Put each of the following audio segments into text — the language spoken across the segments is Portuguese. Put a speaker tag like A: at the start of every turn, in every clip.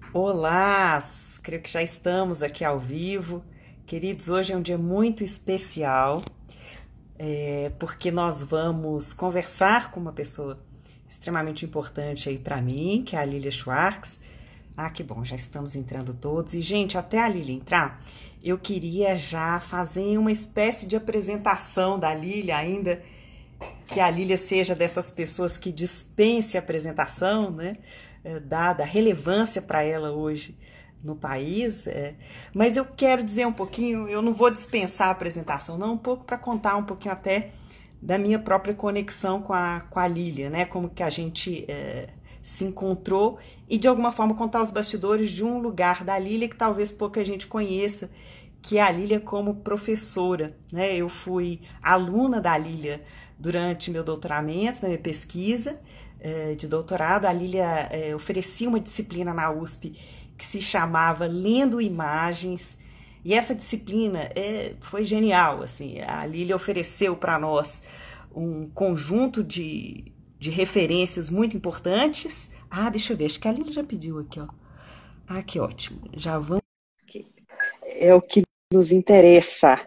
A: Olá, creio que já estamos aqui ao vivo. Queridos, hoje é um dia muito especial, porque nós vamos conversar com uma pessoa extremamente importante aí para mim, que é a Lilia Schwartz. Ah, que bom, já estamos entrando todos. E, gente, até a Lilia entrar, eu queria já fazer uma espécie de apresentação da Lilia, ainda que a Lilia seja dessas pessoas que dispense a apresentação, né? Dada a relevância para ela hoje no país. Mas eu quero dizer um pouquinho, eu não vou dispensar a apresentação, não, um pouco para contar um pouquinho até da minha própria conexão com a Lilia, né? Como que a gente se encontrou e de alguma forma contar os bastidores de um lugar da Lilia que talvez pouca gente conheça, que é a Lilia como professora, né? Eu fui aluna da Lilia durante meu doutoramento, na minha pesquisa de doutorado. A Lilia oferecia uma disciplina na USP que se chamava Lendo Imagens, e essa disciplina foi genial. Assim, a Lilia ofereceu para nós um conjunto de referências muito importantes. Ah, deixa eu ver, acho que a Lilia já pediu aqui, ó. Ah, que ótimo. Já vamos. É o que nos interessa.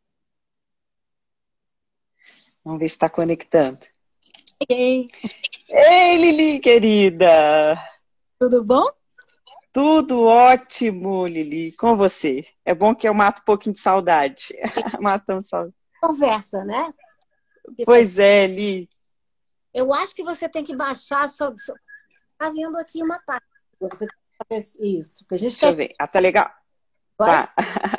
A: Vamos ver se está conectando.
B: Ei,
A: Ei, Lili, querida!
B: tudo bom?
A: Tudo ótimo, Lili, com você. É bom que eu mato um pouquinho de saudade. Matamos saudade.
B: Conversa, né?
A: Pois é, Li.
B: Eu acho que você tem que baixar Tá vendo aqui uma parte. Você tem que fazer isso, porque a gente
A: Deixa
B: quer
A: eu ver. Ah, tá legal?
B: agora.
A: Tá,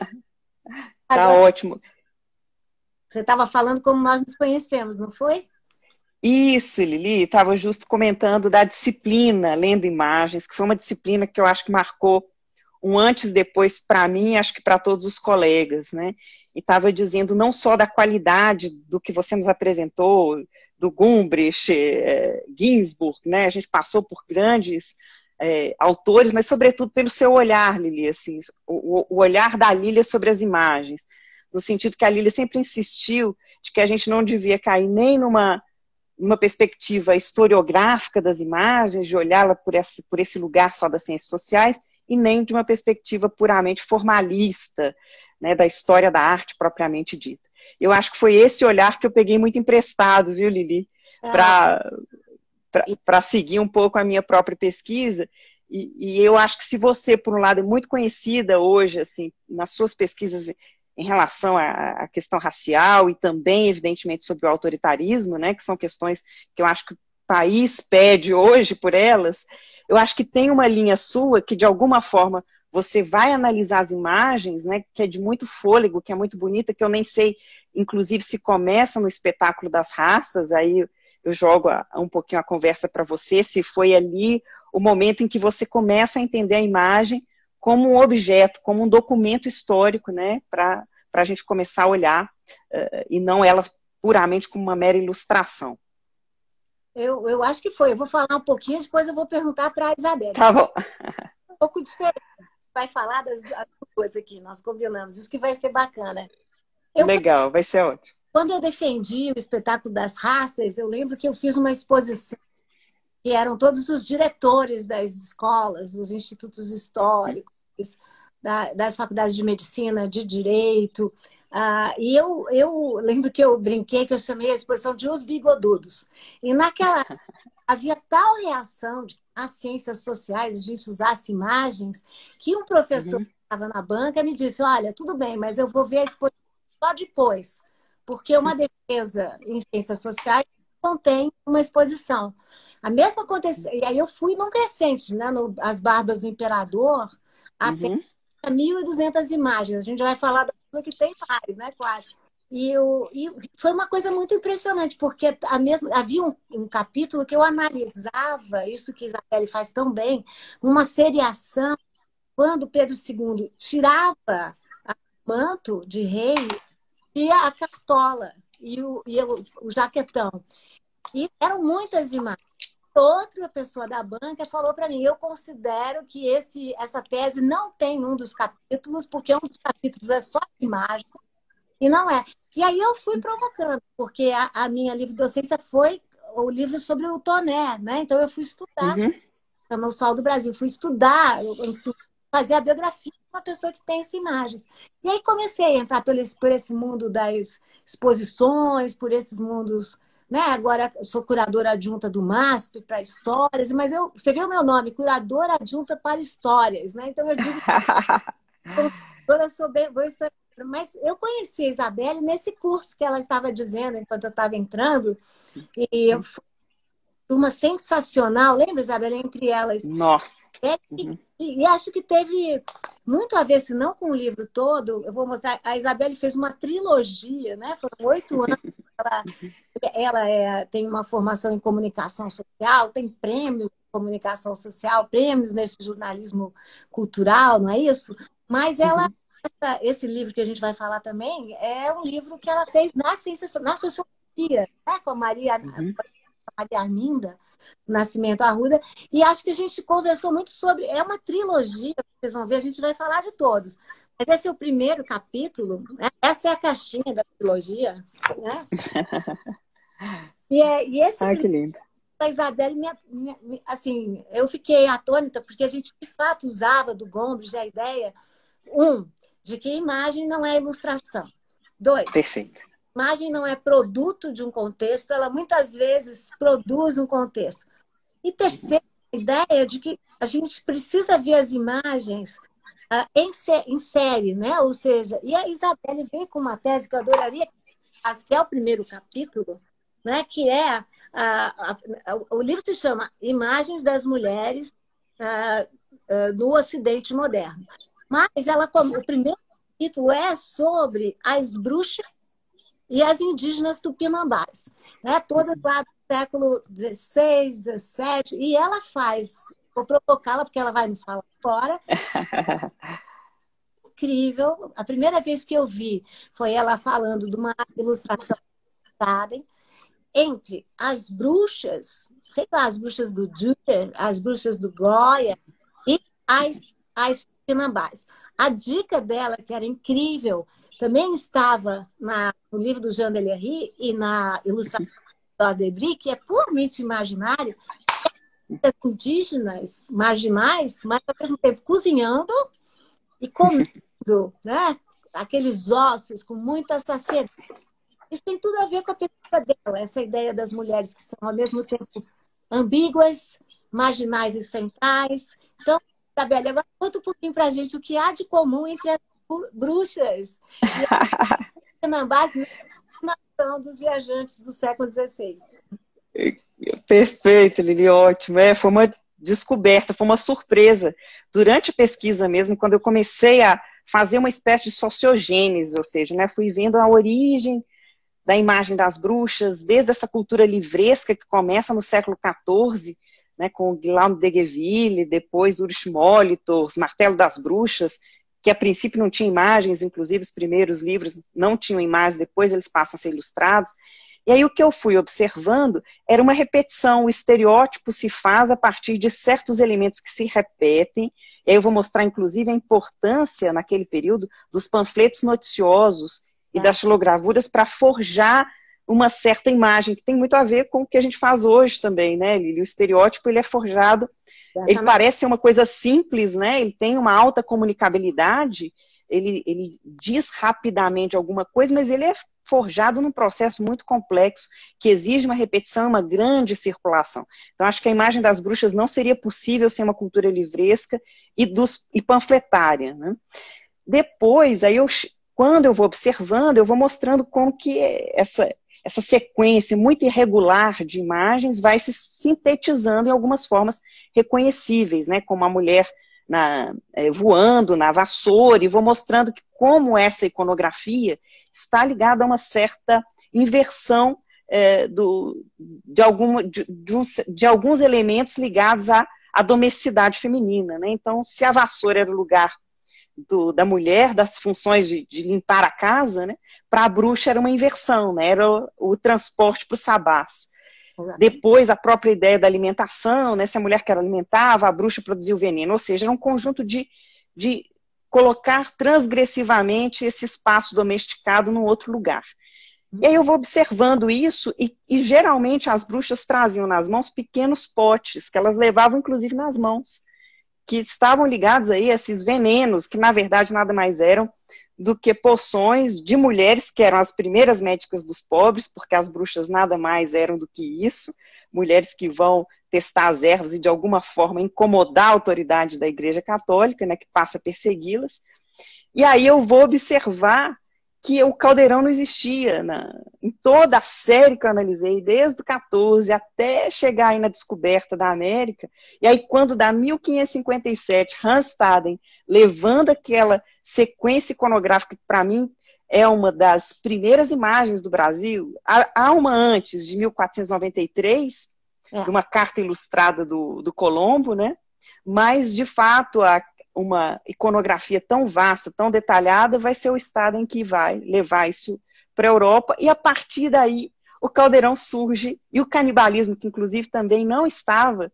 A: tá
B: Agora
A: ótimo.
B: você estava falando como nós nos conhecemos, não foi?
A: Isso, Lili, estava justo comentando da disciplina Lendo Imagens, que foi uma disciplina que eu acho que marcou um antes e depois para mim, acho que para todos os colegas, né? E estava dizendo não só da qualidade do que você nos apresentou, do Gumbrich, Ginsburg, né? A gente passou por grandes autores, mas sobretudo pelo seu olhar, Lili, assim, o olhar da Lília sobre as imagens, no sentido que a Lília sempre insistiu de que a gente não devia cair nem numa perspectiva historiográfica das imagens, de olhá-la por esse lugar só das ciências sociais, e nem de uma perspectiva puramente formalista, né, da história da arte propriamente dita. Eu acho que foi esse olhar que eu peguei muito emprestado, viu, Lili,
B: Ah,
A: para
B: e-
A: seguir um pouco a minha própria pesquisa. E eu acho que se você, por um lado, é muito conhecida hoje, assim, nas suas pesquisas em relação à questão racial e também, evidentemente, sobre o autoritarismo, né, que são questões que eu acho que o país pede hoje por elas, eu acho que tem uma linha sua que, de alguma forma, você vai analisar as imagens, né, que é de muito fôlego, que é muito bonita, que eu nem sei, inclusive, se começa no espetáculo das raças, aí eu jogo um pouquinho a conversa para você, se foi ali o momento em que você começa a entender a imagem como um objeto, como um documento histórico, né, para a gente começar a olhar, e não ela puramente como uma mera ilustração.
B: eu acho que foi. Eu vou falar um pouquinho, depois eu vou perguntar para a Isabelle,
A: Tá
B: que é
A: bom.
B: um pouco diferente. Vai falar das coisas aqui, nós combinamos. Isso que vai ser bacana. Eu,
A: Legal, vai ser ótimo.
B: quando eu defendi o espetáculo das raças, eu lembro que eu fiz uma exposição que eram todos os diretores das escolas, dos institutos históricos, das faculdades de medicina, de direito. E eu lembro que eu brinquei, que eu chamei a exposição de Os Bigodudos. E naquela havia tal reação de que nas ciências sociais a gente usasse imagens, que um professor
A: Uhum.
B: que estava na banca me disse: Olha, tudo bem, mas eu vou ver a exposição só depois, porque uma defesa em ciências sociais contém uma exposição. A mesma aconteceu, e aí eu fui num crescente, né, As Barbas do Imperador, até
A: Uhum.
B: 1.200 imagens. A gente vai falar da que tem mais, né, quase. E foi uma coisa muito impressionante, porque havia um capítulo que eu analisava, isso que Isabelle faz tão bem, uma seriação, quando Pedro II tirava o manto de rei e a cartola e o jaquetão. E eram muitas imagens. Outra pessoa da banca falou para mim: eu considero que essa tese não tem um dos capítulos, porque um dos capítulos é só imagem, e não é. E aí eu fui provocando, porque a minha livre docência foi o livro sobre o Toné, né? Então eu fui estudar
A: Uhum.
B: chama O Sol do Brasil. Fui estudar, enfim, fazer a biografia de uma pessoa que pensa em imagens. E aí comecei a entrar por esse mundo das exposições, por esses mundos, né? Agora sou curadora adjunta do MASP para histórias, mas você viu o meu nome, curadora adjunta para histórias, né? Então eu digo que eu sou bem boa historiadora. Mas eu conheci a Isabelle nesse curso que ela estava dizendo enquanto eu estava entrando, e foi uma sensacional, lembra, Isabelle, entre elas?
A: Nossa!
B: E acho que teve muito a ver, se não com o livro todo, eu vou mostrar, a Isabelle fez uma trilogia, né? Foram 8 anos. Ela tem uma formação em comunicação social, tem prêmio em comunicação social, prêmios nesse jornalismo cultural, não é isso? Mas ela, esse livro que a gente vai falar também, é um livro que ela fez na sociologia, né? Com a Maria Arminda Nascimento Arruda, e acho que a gente conversou muito sobre, é uma trilogia, vocês vão ver, a gente vai falar de todos, mas esse é o primeiro capítulo, né? Essa é a caixinha da trilogia, né? E esse
A: que lindo.
B: Da Isabelle, assim, eu fiquei atônita, porque a gente de fato usava do Gombrich a ideia, de que imagem não é ilustração. 2,
A: perfeito.
B: Imagem não é produto de um contexto, ela muitas vezes produz um contexto. E terceira, a ideia de que a gente precisa ver as imagens em série, né? Ou seja, e a Isabelle veio com uma tese que eu adoraria, que é o primeiro capítulo, né? Que é o livro se chama Imagens das Mulheres no Ocidente Moderno. Mas o primeiro capítulo é sobre as bruxas e as indígenas tupinambás, né? Todas lá do século XVI, XVII, e ela vou provocá-la porque ela vai nos falar agora. Incrível, a primeira vez que eu vi foi ela falando de uma ilustração entre as bruxas, sei lá, as bruxas do Dürer, as bruxas do Goya e as tupinambás. A dica dela, que era incrível, também estava no livro do Jean Delery e na ilustração do Debris, que é puramente imaginário, as indígenas marginais, mas ao mesmo tempo cozinhando e comendo, né? Aqueles ossos com muita saciedade. Isso tem tudo a ver com a pesquisa dela, essa ideia das mulheres que são ao mesmo tempo ambíguas, marginais e centrais. Então, Isabelle, agora conta um pouquinho para a gente o que há de comum entre as bruxas e as tupinambás na nação dos viajantes do século XVI.
A: Perfeito, Lili, ótimo. Foi uma descoberta, foi uma surpresa. Durante a pesquisa mesmo, quando eu comecei a fazer uma espécie de sociogênese, ou seja, né, fui vendo a origem da imagem das bruxas, desde essa cultura livresca que começa no século XIV, né, com Guillaume de Gueville, depois Ulrich Molitor, Os Martelo das Bruxas, que a princípio não tinha imagens, inclusive os primeiros livros não tinham imagens, depois eles passam a ser ilustrados. E aí o que eu fui observando era uma repetição, o estereótipo se faz a partir de certos elementos que se repetem, e aí eu vou mostrar inclusive a importância naquele período dos panfletos noticiosos e das xilogravuras para forjar uma certa imagem, que tem muito a ver com o que a gente faz hoje também, né, Lili? O estereótipo, ele é forjado, ele parece ser uma coisa simples, né, ele tem uma alta comunicabilidade, ele diz rapidamente alguma coisa, mas ele é forjado num processo muito complexo, que exige uma repetição, uma grande circulação. Então, acho que a imagem das bruxas não seria possível sem uma cultura livresca e panfletária, né? Depois, quando eu vou observando, eu vou mostrando como que essa sequência muito irregular de imagens vai se sintetizando em algumas formas reconhecíveis, né, como a mulher voando na vassoura, e vou mostrando que como essa iconografia está ligada a uma certa inversão de alguns elementos ligados à domesticidade feminina, né? Então, se a vassoura era o lugar da mulher, das funções de limpar a casa, né, para a bruxa era uma inversão, né, era o transporte para o sabás. Depois, a própria ideia da alimentação, né, se a mulher que ela alimentava, a bruxa produzia o veneno, ou seja, era um conjunto de colocar transgressivamente esse espaço domesticado num outro lugar. E aí eu vou observando isso e geralmente as bruxas traziam nas mãos pequenos potes, que elas levavam inclusive nas mãos, que estavam ligados aí a esses venenos, que na verdade nada mais eram do que poções de mulheres, que eram as primeiras médicas dos pobres, porque as bruxas nada mais eram do que isso, mulheres que vão testar as ervas e de alguma forma incomodar a autoridade da Igreja Católica, né, que passa a persegui-las. E aí eu vou observar que o caldeirão não existia em toda a série que eu analisei, desde o 14 até chegar aí na descoberta da América. E aí, quando dá 1557, Hans Staden levando aquela sequência iconográfica que, para mim, é uma das primeiras imagens do Brasil. Há uma antes, de 1493, de uma carta ilustrada do Colombo, né? Mas, de fato, uma iconografia tão vasta, tão detalhada, vai ser o estado em que vai levar isso para a Europa, e a partir daí o caldeirão surge, e o canibalismo, que inclusive também não estava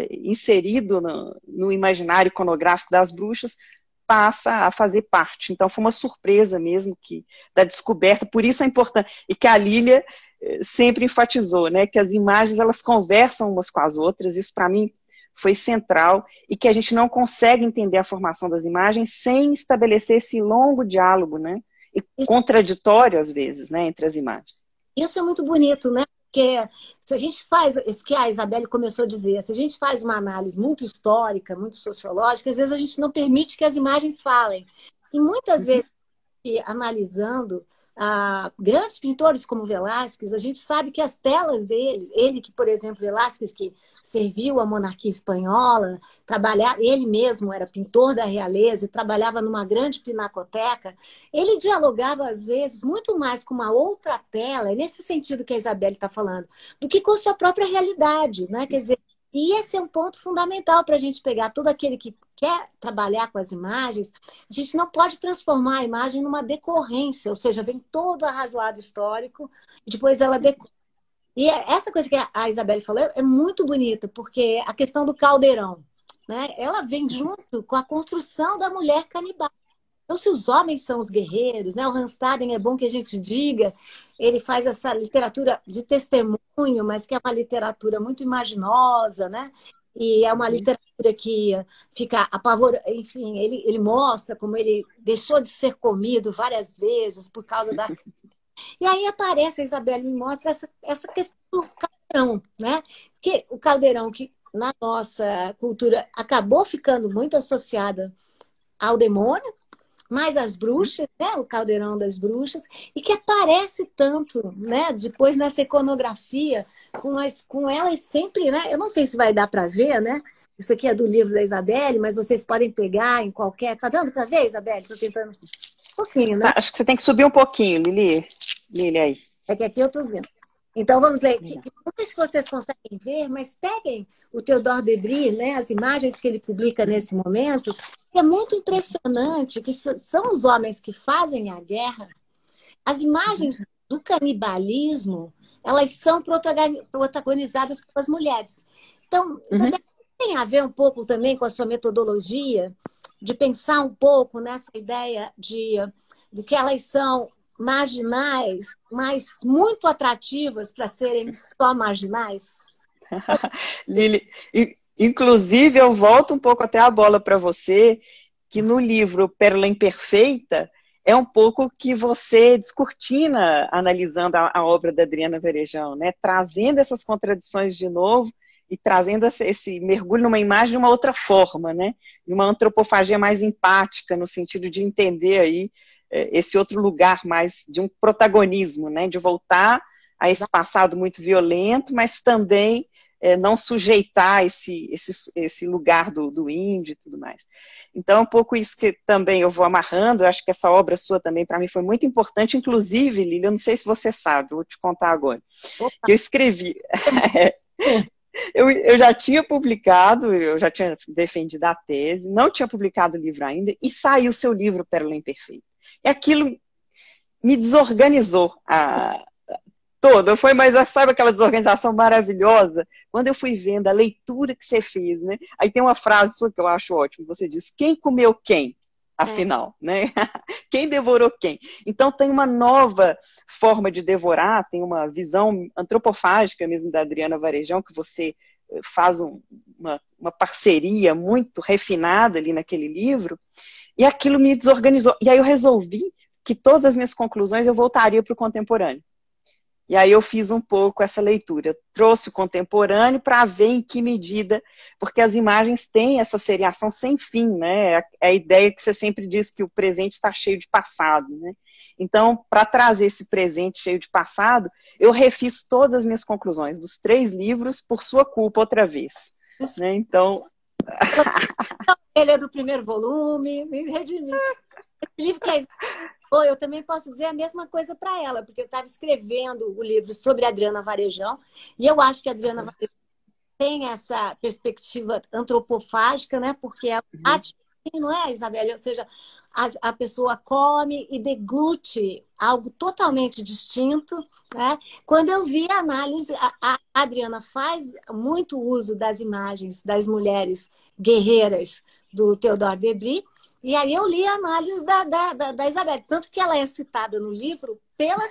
A: inserido no imaginário iconográfico das bruxas, passa a fazer parte. Então foi uma surpresa mesmo da descoberta, por isso é importante, e que a Lília sempre enfatizou, né, que as imagens elas conversam umas com as outras, isso para mim foi central, e que a gente não consegue entender a formação das imagens sem estabelecer esse longo diálogo, né? E contraditório, às vezes, né, entre as imagens.
B: Isso é muito bonito, né? Porque se a gente faz, isso que a Isabelle começou a dizer, se a gente faz uma análise muito histórica, muito sociológica, às vezes a gente não permite que as imagens falem. E muitas vezes, analisando grandes pintores como Velázquez, a gente sabe que as telas deles, ele que, por exemplo, Velázquez, que serviu à monarquia espanhola, ele mesmo era pintor da realeza e trabalhava numa grande pinacoteca, ele dialogava, às vezes, muito mais com uma outra tela, nesse sentido que a Isabelle está falando, do que com sua própria realidade, né? Quer dizer, e esse é um ponto fundamental para a gente pegar todo aquele que quer trabalhar com as imagens. A gente não pode transformar a imagem numa decorrência, ou seja, vem todo arrazoado histórico e depois ela decora. E essa coisa que a Isabelle falou é muito bonita, porque a questão do caldeirão, né, ela vem junto com a construção da mulher canibal. Então, se os homens são os guerreiros, né? O Hans Staden, é bom que a gente diga, ele faz essa literatura de testemunho, mas que é uma literatura muito imaginosa, né? E é uma literatura que fica apavorada, enfim, ele mostra como ele deixou de ser comido várias vezes por causa da... E aí aparece, a Isabelle me mostra essa questão do caldeirão, né? Que o caldeirão que na nossa cultura acabou ficando muito associada ao demônio, mais as bruxas, né? O caldeirão das bruxas, e que aparece tanto, né? Depois nessa iconografia, com elas sempre, né? Eu não sei se vai dar para ver, né? Isso aqui é do livro da Isabelle, mas vocês podem pegar em qualquer... Tá dando para ver, Isabelle? Estou tentando um pouquinho, né?
A: Tá, acho que você tem que subir um pouquinho, Lili aí.
B: É que aqui eu estou vendo. Então vamos ler. Não sei se vocês conseguem ver, mas peguem o Theodore Debris, né? As imagens que ele publica nesse momento. É muito impressionante que são os homens que fazem a guerra. As imagens do canibalismo, elas são protagonizadas pelas mulheres. Então, Isabel, tem a ver um pouco também com a sua metodologia de pensar um pouco nessa ideia de que elas são marginais, mas muito atrativas para serem só marginais?
A: Lili, inclusive eu volto um pouco até a bola para você, que no livro Pérola Imperfeita é um pouco que você descortina analisando a obra da Adriana Varejão, né? Trazendo essas contradições de novo e trazendo esse mergulho numa imagem de uma outra forma, né? De uma antropofagia mais empática, no sentido de entender aí esse outro lugar mais de um protagonismo, né? De voltar a esse passado muito violento, mas também não sujeitar esse lugar do índio e tudo mais. Então, é um pouco isso que também eu vou amarrando. Eu acho que essa obra sua também, para mim, foi muito importante. Inclusive, Lília, eu não sei se você sabe, vou te contar agora. Que eu escrevi... Eu já tinha publicado, eu já tinha defendido a tese, não tinha publicado o livro ainda, e saiu o seu livro, Pérola Imperfeita. E aquilo me desorganizou toda. Mas sabe aquela desorganização maravilhosa? Quando eu fui vendo a leitura que você fez, né? Aí tem uma frase sua que eu acho ótima, você diz, quem comeu quem? afinal, né? Quem devorou quem? Então tem uma nova forma de devorar, tem uma visão antropofágica mesmo da Adriana Varejão, que você faz uma parceria muito refinada ali naquele livro, e aquilo me desorganizou. E aí eu resolvi que todas as minhas conclusões eu voltaria para o contemporâneo. E aí eu fiz um pouco essa leitura. Eu trouxe o contemporâneo para ver em que medida, porque as imagens têm essa seriação sem fim, né? É a ideia que você sempre diz que o presente está cheio de passado, né? Então, para trazer esse presente cheio de passado, eu refiz todas as minhas conclusões dos 3 livros por sua culpa outra vez, né? Então...
B: Ele é do primeiro volume, me redimi. Esse livro que é... Eu também posso dizer a mesma coisa para ela, porque eu estava escrevendo o livro sobre a Adriana Varejão, e eu acho que a Adriana Varejão tem essa perspectiva antropofágica, né? Porque ela não é, Isabelle? Ou seja, a pessoa come e deglute algo totalmente distinto, né? Quando eu vi a análise, a Adriana faz muito uso das imagens das mulheres guerreiras do Theodore Debris, e aí eu li a análise da Isabelle, tanto que ela é citada no livro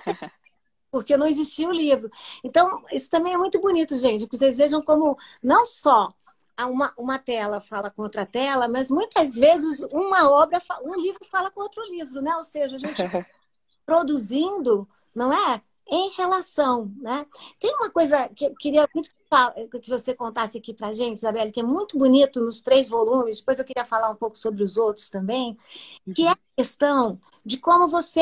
B: porque não existia o livro. Então, isso também é muito bonito, gente, que vocês vejam como não só uma tela fala com outra tela, mas muitas vezes uma obra, um livro fala com outro livro, né? Ou seja, a gente produzindo, não é? Em relação, né? Tem uma coisa que eu queria muito que você contasse aqui pra gente, Isabelle, que é muito bonito nos 3 volumes, depois eu queria falar um pouco sobre os outros também, que é a questão de como você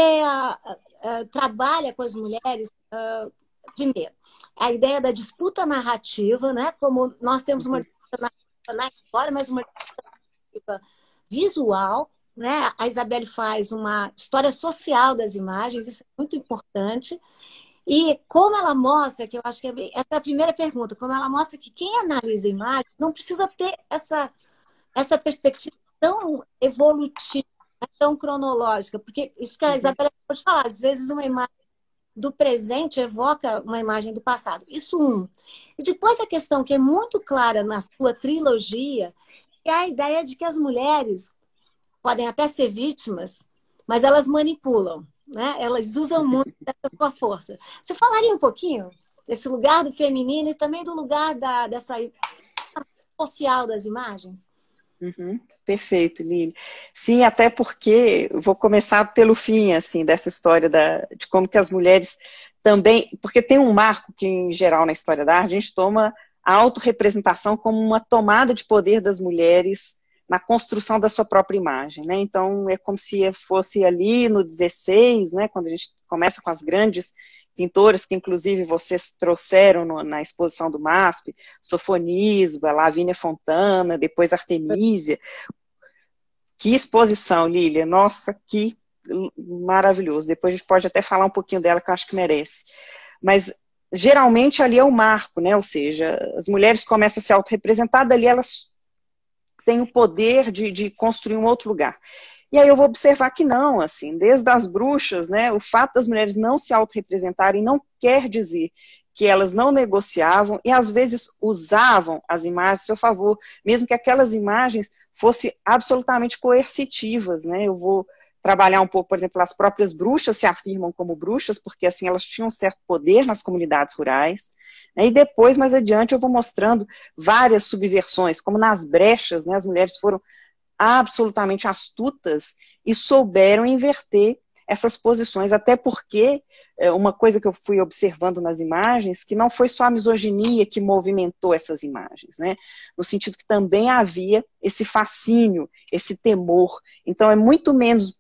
B: trabalha com as mulheres, primeiro, a ideia da disputa narrativa, né? Como nós temos uma disputa narrativa na história, mas uma disputa narrativa visual, né? A Isabelle faz uma história social das imagens, isso é muito importante. E como ela mostra, que eu acho que essa é a primeira pergunta, como ela mostra que quem analisa a imagem não precisa ter essa perspectiva tão evolutiva, tão cronológica, porque isso que a Isabelle pode falar, às vezes uma imagem do presente evoca uma imagem do passado. Isso E depois a questão que é muito clara na sua trilogia é a ideia de que as mulheres podem até ser vítimas, mas elas manipulam, né? Elas usam muito dessa sua força. Você falaria um pouquinho desse lugar do feminino e também do lugar dessa social das imagens?
A: Perfeito, Lili. Sim, até porque vou começar pelo fim, assim, dessa história de como que as mulheres também, porque tem um marco que, em geral, na história da arte, a gente toma a autorrepresentação como uma tomada de poder das mulheres na construção da sua própria imagem, né? Então, é como se fosse ali no 16, né, quando a gente começa com as grandes pintoras, que inclusive vocês trouxeram na exposição do MASP, Sofonisba, Lavínia Fontana, depois Artemísia. Que exposição, Lília, nossa, que maravilhoso. Depois a gente pode até falar um pouquinho dela, que eu acho que merece. Mas, geralmente, ali é o marco, né? Ou seja, as mulheres começam a se autorrepresentar, dali elas têm o poder de construir um outro lugar. E aí eu vou observar que não, assim, desde as bruxas, né, o fato das mulheres não se autorrepresentarem não quer dizer que elas não negociavam e às vezes usavam as imagens a seu favor, mesmo que aquelas imagens fossem absolutamente coercitivas, né? Eu vou trabalhar um pouco, por exemplo, as próprias bruxas se afirmam como bruxas, porque assim elas tinham um certo poder nas comunidades rurais, né? E depois, mais adiante, eu vou mostrando várias subversões, como nas brechas, né, as mulheres foram absolutamente astutas e souberam inverter essas posições, até porque uma coisa que eu fui observando nas imagens, que não foi só a misoginia que movimentou essas imagens, né? No sentido que também havia esse fascínio, esse temor. Então é muito menos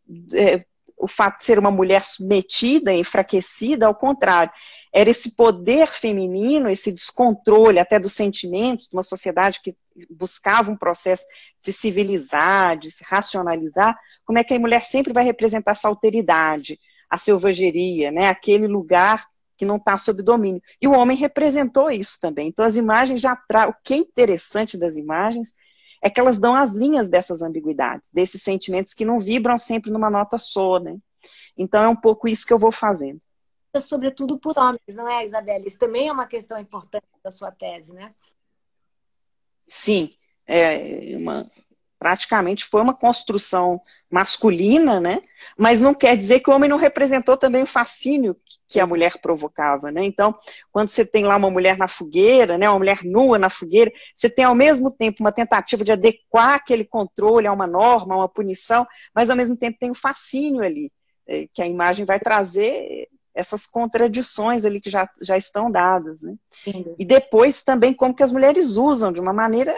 A: o fato de ser uma mulher submetida, enfraquecida, ao contrário, era esse poder feminino, esse descontrole até dos sentimentos de uma sociedade que buscava um processo de se civilizar, de se racionalizar. Como é que a mulher sempre vai representar essa alteridade, a selvageria, né? Aquele lugar que não está sob domínio. E o homem representou isso também. Então as imagens já trazem, o que é interessante das imagens é que elas dão as linhas dessas ambiguidades, desses sentimentos que não vibram sempre numa nota só, né? Então é um pouco isso que eu vou fazendo.
B: Sobretudo por homens, não é, Isabelle? Isso também é uma questão importante da sua tese, né?
A: Sim, praticamente foi uma construção masculina, né? Mas não quer dizer que o homem não representou também o fascínio que a mulher provocava, né? Então, quando você tem lá uma mulher na fogueira, né, uma mulher nua na fogueira, você tem ao mesmo tempo uma tentativa de adequar aquele controle a uma norma, a uma punição, mas ao mesmo tempo tem o fascínio ali, que a imagem vai trazer essas contradições ali que já estão dadas, né? E depois também como que as mulheres usam de uma maneira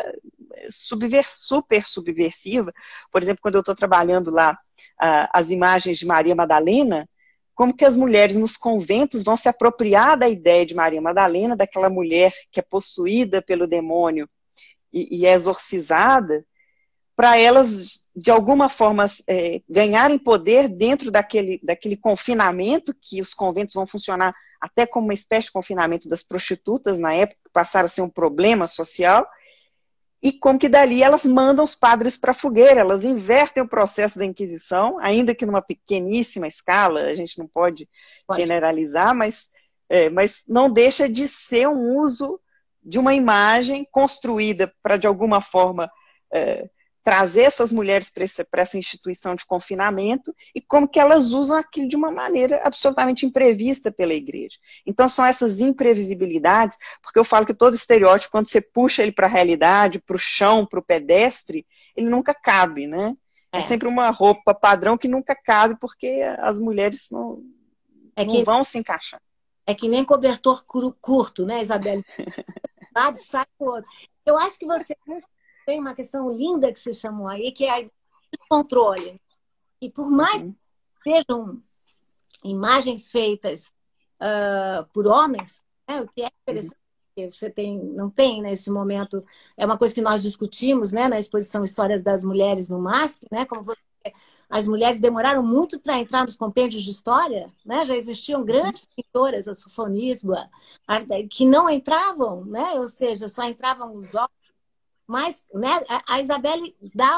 A: super subversiva. Por exemplo, quando eu estou trabalhando lá as imagens de Maria Madalena, como que as mulheres nos conventos vão se apropriar da ideia de Maria Madalena, daquela mulher que é possuída pelo demônio e é exorcizada, para elas, de alguma forma, ganharem poder dentro daquele confinamento, que os conventos vão funcionar até como uma espécie de confinamento das prostitutas, na época, que passaram a ser um problema social, e como que dali elas mandam os padres para a fogueira, elas invertem o processo da Inquisição, ainda que numa pequeníssima escala, a gente não pode generalizar, mas não deixa de ser um uso de uma imagem construída para, de alguma forma, trazer essas mulheres para essa instituição de confinamento e como que elas usam aquilo de uma maneira absolutamente imprevista pela igreja. Então são essas imprevisibilidades, porque eu falo que todo estereótipo, quando você puxa ele para a realidade, para o chão, para o pedestre, ele nunca cabe, né? É sempre uma roupa padrão que nunca cabe, porque as mulheres não vão se encaixar.
B: É que nem cobertor curto, né, Isabelle? Lado sai o outro. Eu acho que você tem uma questão linda que você chamou aí, que é o descontrole. E por mais que sejam imagens feitas por homens, né, o que é interessante, que você não tem nesse momento, é uma coisa que nós discutimos, né, na exposição Histórias das Mulheres no MASP, né, as mulheres demoraram muito para entrar nos compêndios de história, né? Já existiam grandes pintoras, a Sofonisba, que não entravam, né? Ou seja, só entravam os homens. Mas, né, a Isabelle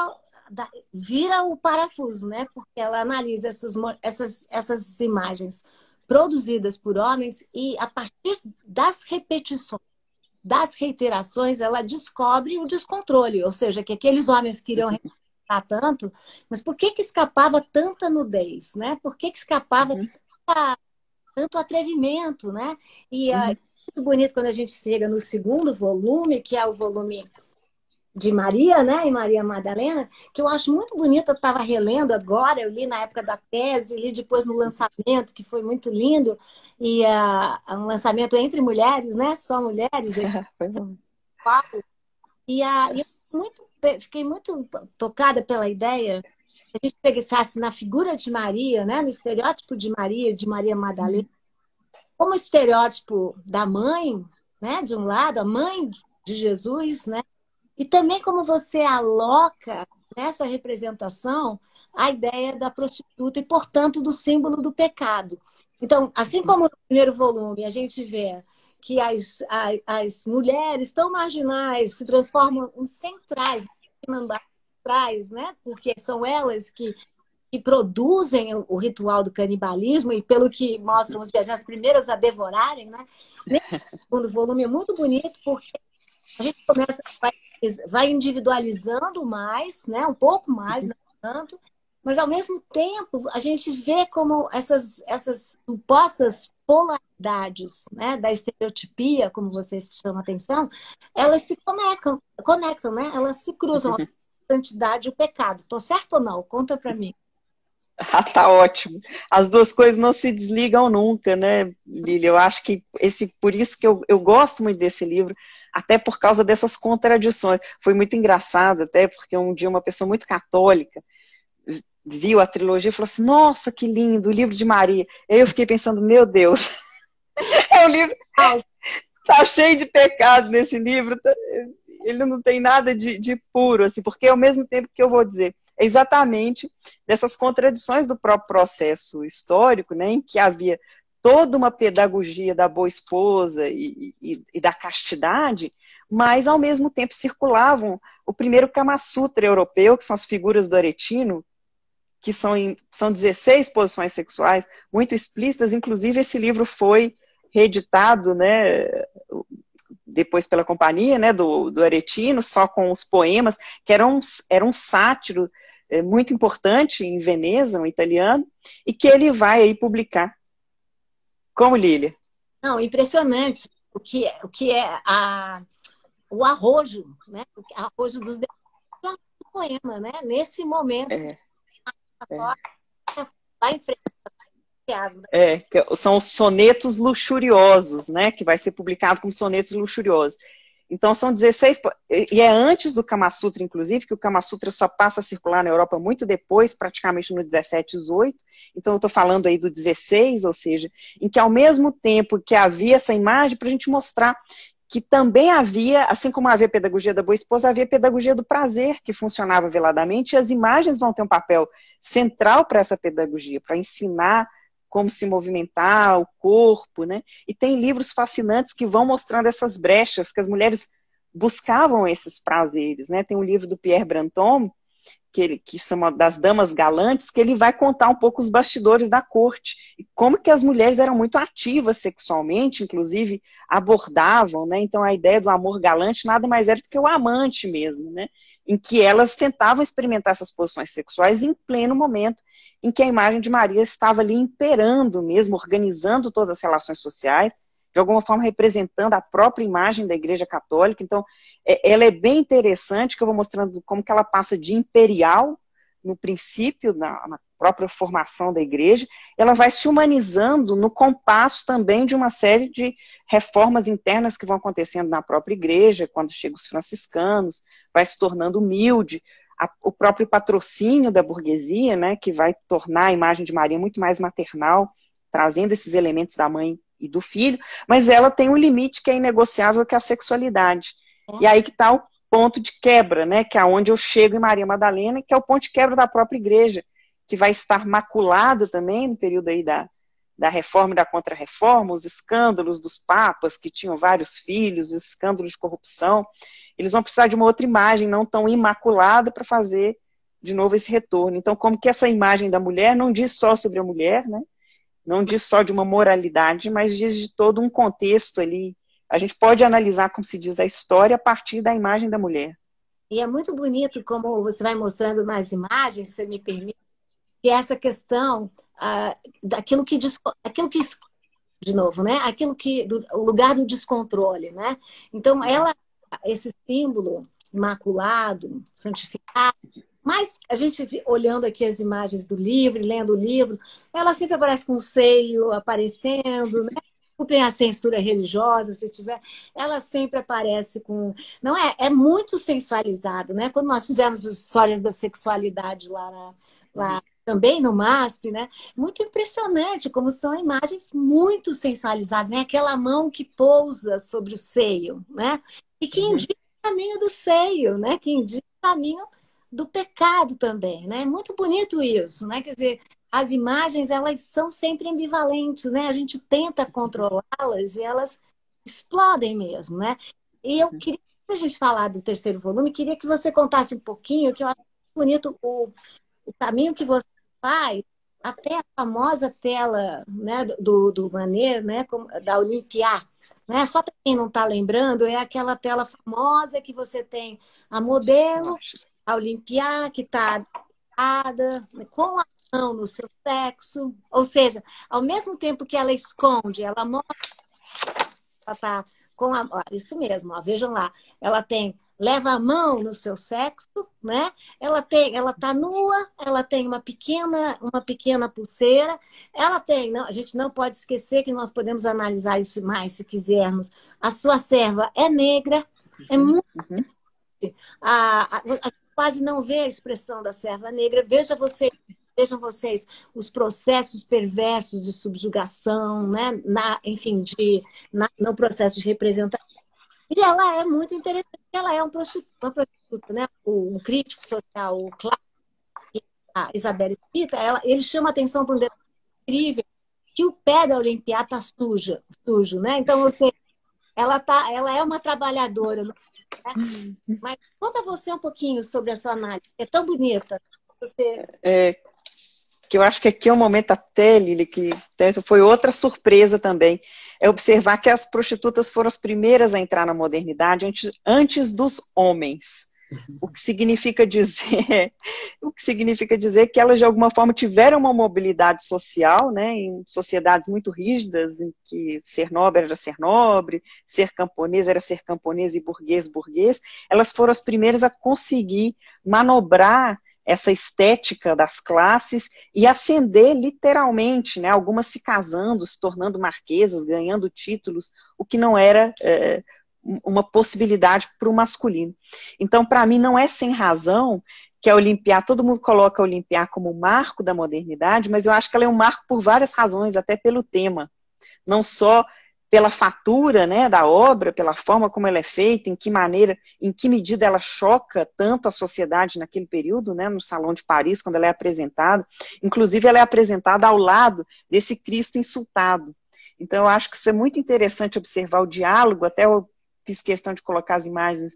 B: vira o parafuso, né? Porque ela analisa essas imagens produzidas por homens e, a partir das repetições, das reiterações, ela descobre o descontrole. Ou seja, que aqueles homens queriam tanto, mas por que escapava tanta nudez, né? Por que escapava tanto atrevimento, né? E é muito bonito quando a gente chega no segundo volume, que é o volume de Maria, né? E Maria Madalena, que eu acho muito bonito. Eu estava relendo agora, eu li na época da tese, li depois no lançamento, que foi muito lindo, e um lançamento entre mulheres, né? Só mulheres. Fiquei muito tocada pela ideia que a gente pensasse na figura de Maria, né? No estereótipo de Maria Madalena, como estereótipo da mãe, né? De um lado, a mãe de Jesus, né? E também como você aloca nessa representação a ideia da prostituta e, portanto, do símbolo do pecado. Então, assim como no primeiro volume a gente vê que as mulheres tão marginais se transformam em centrais, né? Porque são elas que produzem o ritual do canibalismo e, pelo que mostram os viajantes, as primeiras a devorarem, né? Nesse segundo volume é muito bonito porque a gente vai individualizando mais, né? Um pouco mais, não tanto, mas ao mesmo tempo a gente vê como essas supostas polaridades, né, da estereotipia, como você chama a atenção, elas se conectam, né? Elas se cruzam, a santidade e o pecado. Tô certo ou não? Conta para mim.
A: Tá ótimo. As duas coisas não se desligam nunca, né, Lília? Eu acho que por isso que eu gosto muito desse livro, até por causa dessas contradições. Foi muito engraçado, até porque um dia uma pessoa muito católica viu a trilogia e falou assim: nossa, que lindo, o livro de Maria. Aí eu fiquei pensando, meu Deus, é um livro, tá cheio de pecado nesse livro, ele não tem nada de puro, assim, porque ao mesmo tempo que eu vou dizer, é exatamente dessas contradições do próprio processo histórico, né, em que havia toda uma pedagogia da boa esposa e da castidade, mas ao mesmo tempo circulavam o primeiro Kama Sutra europeu, que são as figuras do Aretino, que são 16 posições sexuais muito explícitas. Inclusive esse livro foi reeditado, né, depois pela companhia, né, do Aretino, só com os poemas, que era um sátiro muito importante em Veneza, um italiano, e que ele vai aí publicar. Como, Lília?
B: Não, impressionante o que é o arrojo, né? O arrojo dos detalhes do poema, né? Nesse momento, só lá em frente.
A: São os sonetos luxuriosos, né? Que vai ser publicado como sonetos luxuriosos. Então, são 16, e é antes do Kama Sutra, inclusive, que o Kama Sutra só passa a circular na Europa muito depois, praticamente no 17, 18. Então, eu estou falando aí do 16, ou seja, em que ao mesmo tempo que havia essa imagem, para a gente mostrar que também havia, assim como havia pedagogia da boa esposa, havia pedagogia do prazer, que funcionava veladamente, e as imagens vão ter um papel central para essa pedagogia, para ensinar como se movimentar, o corpo, né? E tem livros fascinantes que vão mostrando essas brechas, que as mulheres buscavam esses prazeres, né? Tem um livro do Pierre Brantôme, que chama das Damas Galantes, que ele vai contar um pouco os bastidores da corte, e como que as mulheres eram muito ativas sexualmente, inclusive abordavam, né? Então a ideia do amor galante nada mais era do que o amante mesmo, né? Em que elas tentavam experimentar essas posições sexuais em pleno momento em que a imagem de Maria estava ali imperando mesmo, organizando todas as relações sociais, de alguma forma representando a própria imagem da Igreja Católica. Então, ela é bem interessante, que eu vou mostrando como que ela passa de imperial, no princípio, na própria formação da Igreja, ela vai se humanizando no compasso também de uma série de reformas internas que vão acontecendo na própria Igreja, quando chegam os franciscanos, vai se tornando humilde, o próprio patrocínio da burguesia, né, que vai tornar a imagem de Maria muito mais maternal, trazendo esses elementos da mãe e do filho, mas ela tem um limite que é inegociável, que é a sexualidade. E aí que está o ponto de quebra, né, que é onde eu chego em Maria Madalena, que é o ponto de quebra da própria igreja, que vai estar maculada também no período aí da reforma e da contra-reforma, os escândalos dos papas, que tinham vários filhos, os escândalos de corrupção. Eles vão precisar de uma outra imagem não tão imaculada para fazer de novo esse retorno. Então, como que essa imagem da mulher não diz só sobre a mulher, né? Não diz só de uma moralidade, mas diz de todo um contexto ali. A gente pode analisar, como se diz, a história a partir da imagem da mulher.
B: E é muito bonito como você vai mostrando nas imagens, se me permite, que essa questão daquilo que de novo, né? Aquilo que o lugar do descontrole, né? Então esse símbolo imaculado, santificado, mas a gente olhando aqui as imagens do livro, lendo o livro, ela sempre aparece com o seio aparecendo, né? Tem a censura religiosa, se tiver, ela sempre aparece com, não é muito sensualizado, né? Quando nós fizemos as histórias da sexualidade lá também no MASP, né? Muito impressionante como são imagens muito sensualizadas, né? Aquela mão que pousa sobre o seio, né? E que indica o caminho do seio, né? Que indica o caminho do pecado também, né? Muito bonito isso, né? Quer dizer, as imagens, elas são sempre ambivalentes, né? A gente tenta controlá-las e elas explodem mesmo, né? E eu queria, a gente falar do terceiro volume, queria que você contasse um pouquinho, que eu acho bonito o caminho que você faz até a famosa tela, né, do Manet, né, da Olympia, né? Só para quem não está lembrando, é aquela tela famosa que você tem a modelo, a Olympia, que está com a mão no seu sexo, ou seja, ao mesmo tempo que ela esconde, ela mostra, ela está com isso mesmo, ó, vejam lá, ela leva a mão no seu sexo, né? Ela tá nua, ela tem uma pequena pulseira, ela tem, não, a gente não pode esquecer que nós podemos analisar isso mais se quisermos. A sua serva é negra, é muito a gente quase não vê a expressão da serva negra. Vejam vocês os processos perversos de subjugação, né? Enfim, no processo de representação. E ela é muito interessante, ela é uma prostituta, né? O crítico social, o Clark, a Isabel Spita, ele chama atenção para um detalhe incrível, que o pé da Olympia está sujo, né? Então, ela é uma trabalhadora, né? Mas conta você um pouquinho sobre a sua análise. É tão bonita.
A: porque eu acho que aqui é um momento até, Lili, que foi outra surpresa também, é observar que as prostitutas foram as primeiras a entrar na modernidade antes dos homens. O que significa dizer, que elas de alguma forma tiveram uma mobilidade social, né, em sociedades muito rígidas, em que ser nobre era ser nobre, ser camponês era ser camponês e burguês, burguês. Elas foram as primeiras a conseguir manobrar essa estética das classes e ascender literalmente, né, algumas se casando, se tornando marquesas, ganhando títulos, o que não era uma possibilidade para o masculino. Então, para mim, não é sem razão que a Olimpiá, todo mundo coloca a Olimpiá como o marco da modernidade, mas eu acho que ela é um marco por várias razões, até pelo tema. Não só pela fatura, né, da obra, pela forma como ela é feita, em que maneira, em que medida ela choca tanto a sociedade naquele período, né, no Salão de Paris, quando ela é apresentada. Inclusive, ela é apresentada ao lado desse Cristo insultado. Então, eu acho que isso é muito interessante observar o diálogo, até eu fiz questão de colocar as imagens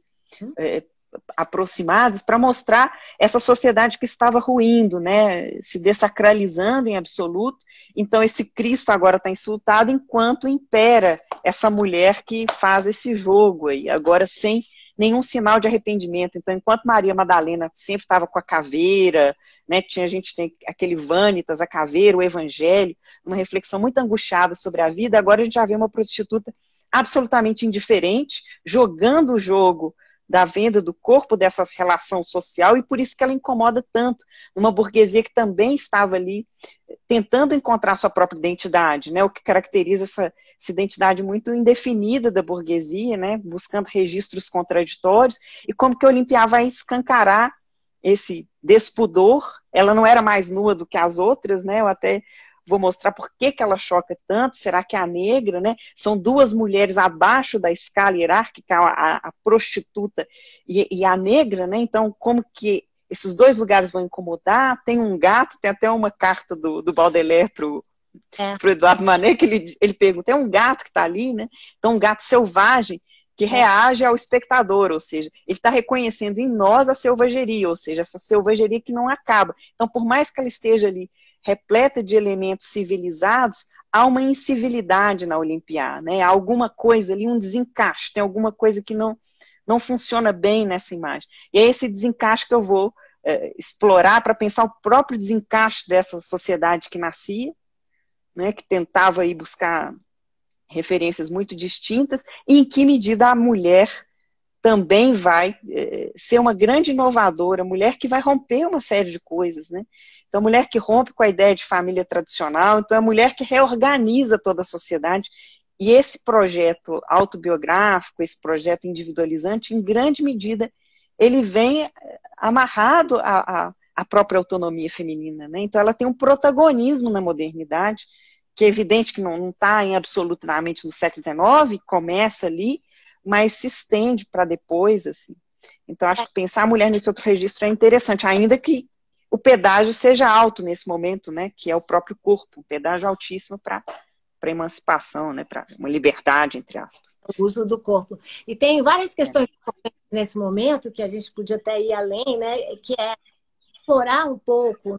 A: aproximadas para mostrar essa sociedade que estava ruindo, né, se dessacralizando em absoluto. Então esse Cristo agora está insultado enquanto impera essa mulher que faz esse jogo aí, agora sem nenhum sinal de arrependimento. Então, enquanto Maria Madalena sempre estava com a caveira, né, a gente tem aquele Vanitas, a caveira, o Evangelho, uma reflexão muito angustiada sobre a vida, agora a gente já vê uma prostituta absolutamente indiferente, jogando o jogo da venda do corpo, dessa relação social, e por isso que ela incomoda tanto uma burguesia que também estava ali tentando encontrar sua própria identidade, né, o que caracteriza essa identidade muito indefinida da burguesia, né, buscando registros contraditórios, e como que a Olimpiá vai escancarar esse despudor. Ela não era mais nua do que as outras, né, eu até vou mostrar por que ela choca tanto. Será que a negra, né? São duas mulheres abaixo da escala hierárquica, a prostituta e a negra, né? Então, como que esses dois lugares vão incomodar? Tem um gato, tem até uma carta do Baudelaire pro Eduardo Manet, que ele pergunta, tem um gato que está ali, né? Então, um gato selvagem que reage ao espectador, ou seja, ele está reconhecendo em nós a selvageria, ou seja, essa selvageria que não acaba. Então, por mais que ela esteja ali repleta de elementos civilizados, há uma incivilidade na Olimpiá, né? Há alguma coisa ali, um desencaixe, tem alguma coisa que não funciona bem nessa imagem. E é esse desencaixe que eu vou explorar para pensar o próprio desencaixe dessa sociedade que nascia, né, que tentava aí buscar referências muito distintas, e em que medida a mulher também vai ser uma grande inovadora, mulher que vai romper uma série de coisas, né? Então, mulher que rompe com a ideia de família tradicional, então é a mulher que reorganiza toda a sociedade, e esse projeto autobiográfico, esse projeto individualizante, em grande medida, ele vem amarrado à própria autonomia feminina, né? Então, ela tem um protagonismo na modernidade, que é evidente que não está absolutamente no século XIX, começa ali, mas se estende para depois, assim. Então, acho que pensar a mulher nesse outro registro é interessante, ainda que o pedágio seja alto nesse momento, né, que é o próprio corpo, um pedágio altíssimo para emancipação, né, para uma liberdade, entre aspas.
B: O uso do corpo. E tem várias questões nesse momento que a gente podia até ir além, né, que é explorar um pouco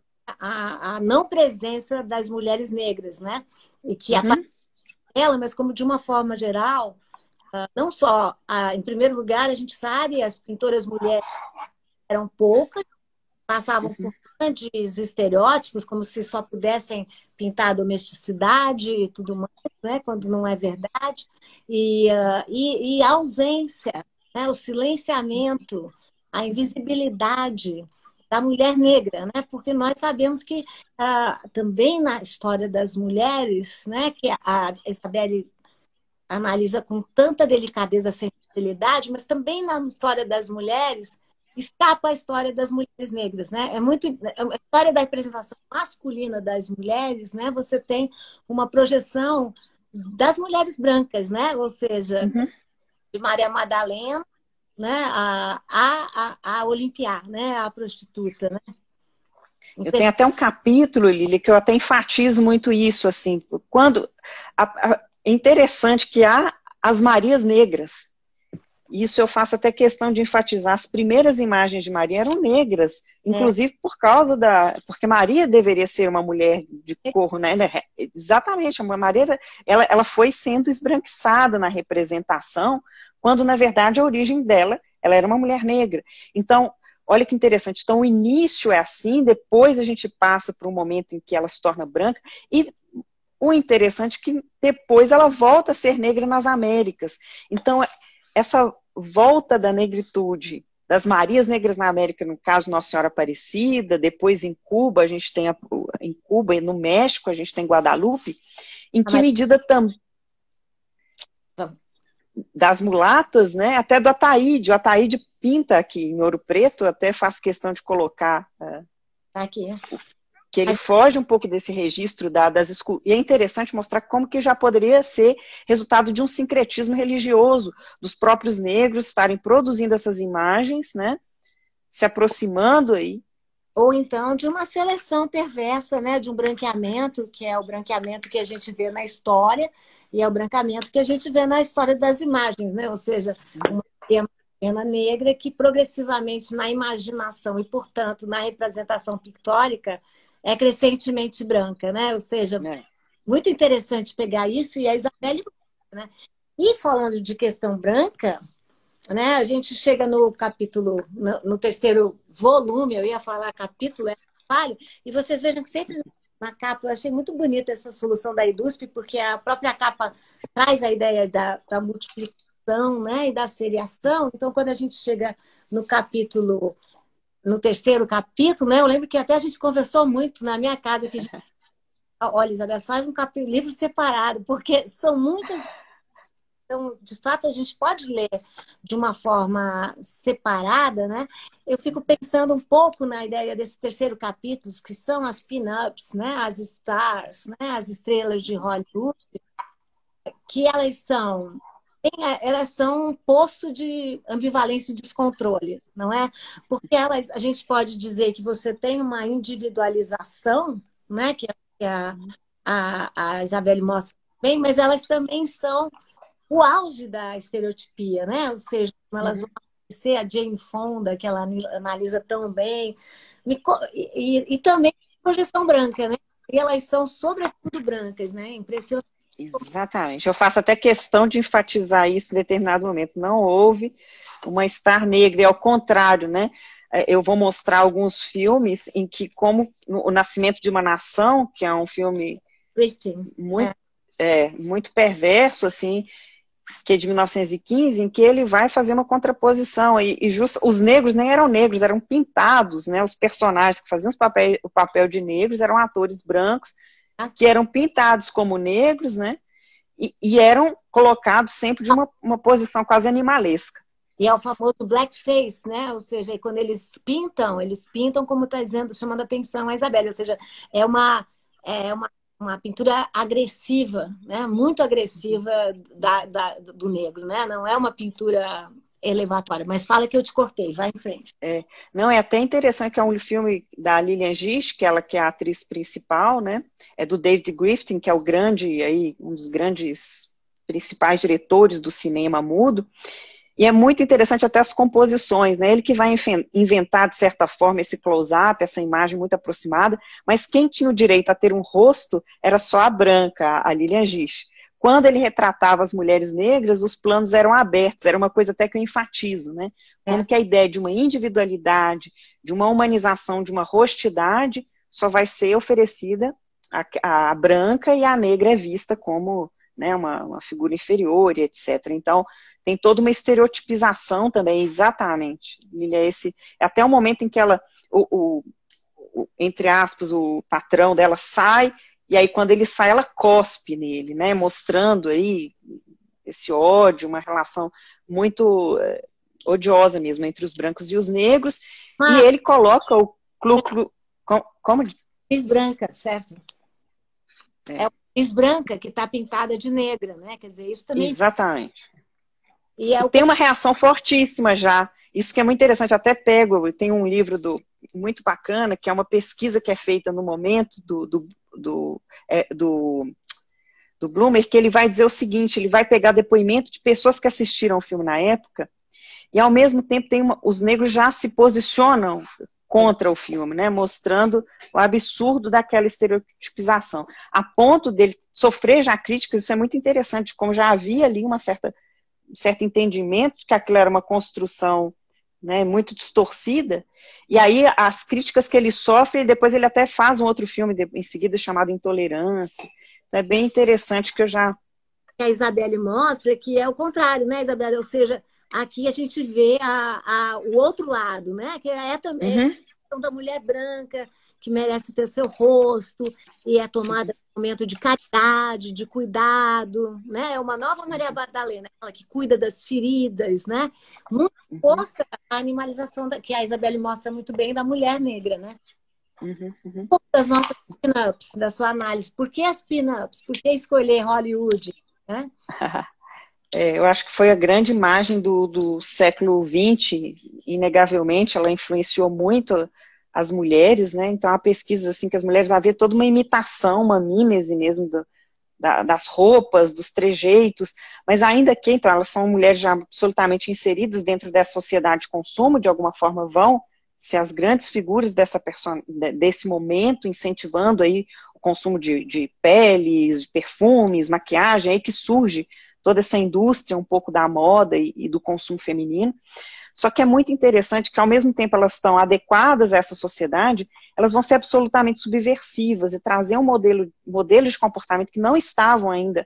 B: a não presença das mulheres negras, né, e que aparece ela, mas como de uma forma geral, não só, em primeiro lugar, a gente sabe, as pintoras mulheres eram poucas, passavam por grandes estereótipos, como se só pudessem pintar a domesticidade e tudo mais, né, quando não é verdade. E a ausência, né, o silenciamento, a invisibilidade da mulher negra, né, porque nós sabemos que também na história das mulheres, né, que a Isabelle analisa com tanta delicadeza a sensibilidade, mas também na história das mulheres escapa a história das mulheres negras, né? A história da representação masculina das mulheres, né? Você tem uma projeção das mulheres brancas, né? Ou seja, de Maria Madalena, né? A Olimpiá, né? A prostituta, né?
A: Eu tenho até um capítulo, Lili, que eu até enfatizo muito isso, assim, quando é interessante que há as Marias Negras, Isso eu faço até questão de enfatizar. As primeiras imagens de Maria eram negras, inclusive por causa porque Maria deveria ser uma mulher de cor, né? Exatamente, a Maria, ela foi sendo esbranquiçada na representação, quando na verdade a origem dela, ela era uma mulher negra. Então, olha que interessante. Então, o início é assim, depois a gente passa para um momento em que ela se torna branca, e o interessante é que depois ela volta a ser negra nas Américas. Então, essa volta da negritude, das Marias Negras na América, no caso Nossa Senhora Aparecida, depois em Cuba, a gente tem em Cuba e no México, a gente tem Guadalupe, em que medida também das mulatas, né, até do Ataíde. O Ataíde pinta aqui em Ouro Preto, até faz questão de colocar
B: aqui.
A: Que ele foge um pouco desse registro das esculturas. E é interessante mostrar como que já poderia ser resultado de um sincretismo religioso, dos próprios negros estarem produzindo essas imagens, né, se aproximando aí.
B: Ou então de uma seleção perversa, né, de um branqueamento, que é o branqueamento que a gente vê na história, e é o branqueamento que a gente vê na história das imagens, né? Ou seja, uma Maria negra que progressivamente na imaginação e, portanto, na representação pictórica, é crescentemente branca, né? Ou seja, muito interessante pegar isso, e a Isabelle, né? E falando de questão branca, né, a gente chega no capítulo, no terceiro volume, eu ia falar capítulo, e vocês vejam que sempre na capa, eu achei muito bonita essa solução da IDUSP, porque a própria capa traz a ideia da multiplicação, né, e da seriação. Então, quando a gente chega no capítulo, no terceiro capítulo, né, eu lembro que até a gente conversou muito na minha casa, que olha, Isabel, faz um livro separado, porque são muitas. Então, de fato, a gente pode ler de uma forma separada, né? Eu fico pensando um pouco na ideia desse terceiro capítulo, que são as pin-ups, né? As stars, né? As estrelas de Hollywood, que elas são um poço de ambivalência e descontrole, não é? Porque a gente pode dizer que você tem uma individualização, né? Que a Isabelle mostra bem, mas elas também são o auge da estereotipia, né? Ou seja, elas vão ser a Jane Fonda, que ela analisa tão bem, e também projeção branca, né? E elas são, sobretudo, brancas, né? Impressionante.
A: Exatamente. Eu faço até questão de enfatizar isso em determinado momento. Não houve uma star negra, e ao contrário, né? Eu vou mostrar alguns filmes em que, como O Nascimento de uma Nação, que é um filme muito perverso, assim, que é de 1915, em que ele vai fazer uma contraposição, os negros nem eram negros, eram pintados, né? Os personagens que faziam o papel de negros eram atores brancos, que eram pintados como negros, né? E eram colocados sempre de uma posição quase animalesca.
B: E é o famoso blackface, né? Ou seja, quando eles pintam como está dizendo, chamando a atenção a Isabelle, ou seja, é uma pintura agressiva, né? Muito agressiva do negro, né? Não é uma pintura elevatória. Mas fala que eu te cortei, vai em frente.
A: Não, é até interessante que é um filme da Lillian Gish, que ela que é a atriz principal, né? É do David Griffin, que é um dos grandes principais diretores do cinema mudo. E é muito interessante até as composições, né? Ele que vai inventar, de certa forma, esse close-up, essa imagem muito aproximada, mas quem tinha o direito a ter um rosto era só a branca, a Lillian Gish. Quando ele retratava as mulheres negras, os planos eram abertos, era uma coisa até que eu enfatizo, né? Como que a ideia de uma individualidade, de uma humanização, de uma rostidade, só vai ser oferecida à branca, e a negra é vista como, né, uma figura inferior, etc. Então, tem toda uma estereotipização também, exatamente. Até o momento em que ela, entre aspas, o patrão dela sai, e aí quando ele sai, ela cospe nele, né, mostrando aí esse ódio, uma relação muito odiosa mesmo entre os brancos e os negros, e ele coloca o como?
B: Cris branca, certo? É a cris branca que está pintada de negra, né? Quer dizer, isso também...
A: Exatamente.
B: E
A: tem uma reação fortíssima já. Isso que é muito interessante, até tem um livro muito bacana, que é uma pesquisa que é feita no momento do Blumer, que ele vai dizer o seguinte, ele vai pegar depoimento de pessoas que assistiram o filme na época, e ao mesmo tempo os negros já se posicionam contra o filme, né, mostrando o absurdo daquela estereotipização, a ponto dele sofrer já críticas. Isso é muito interessante, como já havia ali um certo entendimento de que aquilo era uma construção, né, muito distorcida, e aí as críticas que ele sofre, depois ele até faz um outro filme em seguida chamado Intolerância. Então é bem interessante que eu já...
B: A Isabelle mostra que é o contrário, né, Isabelle? Ou seja, aqui a gente vê o outro lado, né? Que é também a questão da mulher branca, que merece ter seu rosto, e é tomada um momento de caridade, de cuidado, né? É uma nova Maria Madalena, ela que cuida das feridas, né? Muito oposta à animalização que a Isabelle mostra muito bem da mulher negra, né? Um pouco das nossas pin-ups, da sua análise. Por que as pin-ups? Por que escolher Hollywood? Né?
A: Eu acho que foi a grande imagem do século XX, inegavelmente, ela influenciou muito as mulheres, né? Então, há pesquisas assim que as mulheres havia toda uma imitação, uma mímese mesmo das roupas, dos trejeitos, mas ainda que, então, elas são mulheres já absolutamente inseridas dentro dessa sociedade de consumo, de alguma forma vão ser as grandes figuras desse momento, incentivando aí o consumo de peles, de perfumes, maquiagem, aí que surge toda essa indústria um pouco da moda e do consumo feminino. Só que é muito interessante que, ao mesmo tempo, elas estão adequadas a essa sociedade, elas vão ser absolutamente subversivas e trazer um modelo de comportamento que não estavam ainda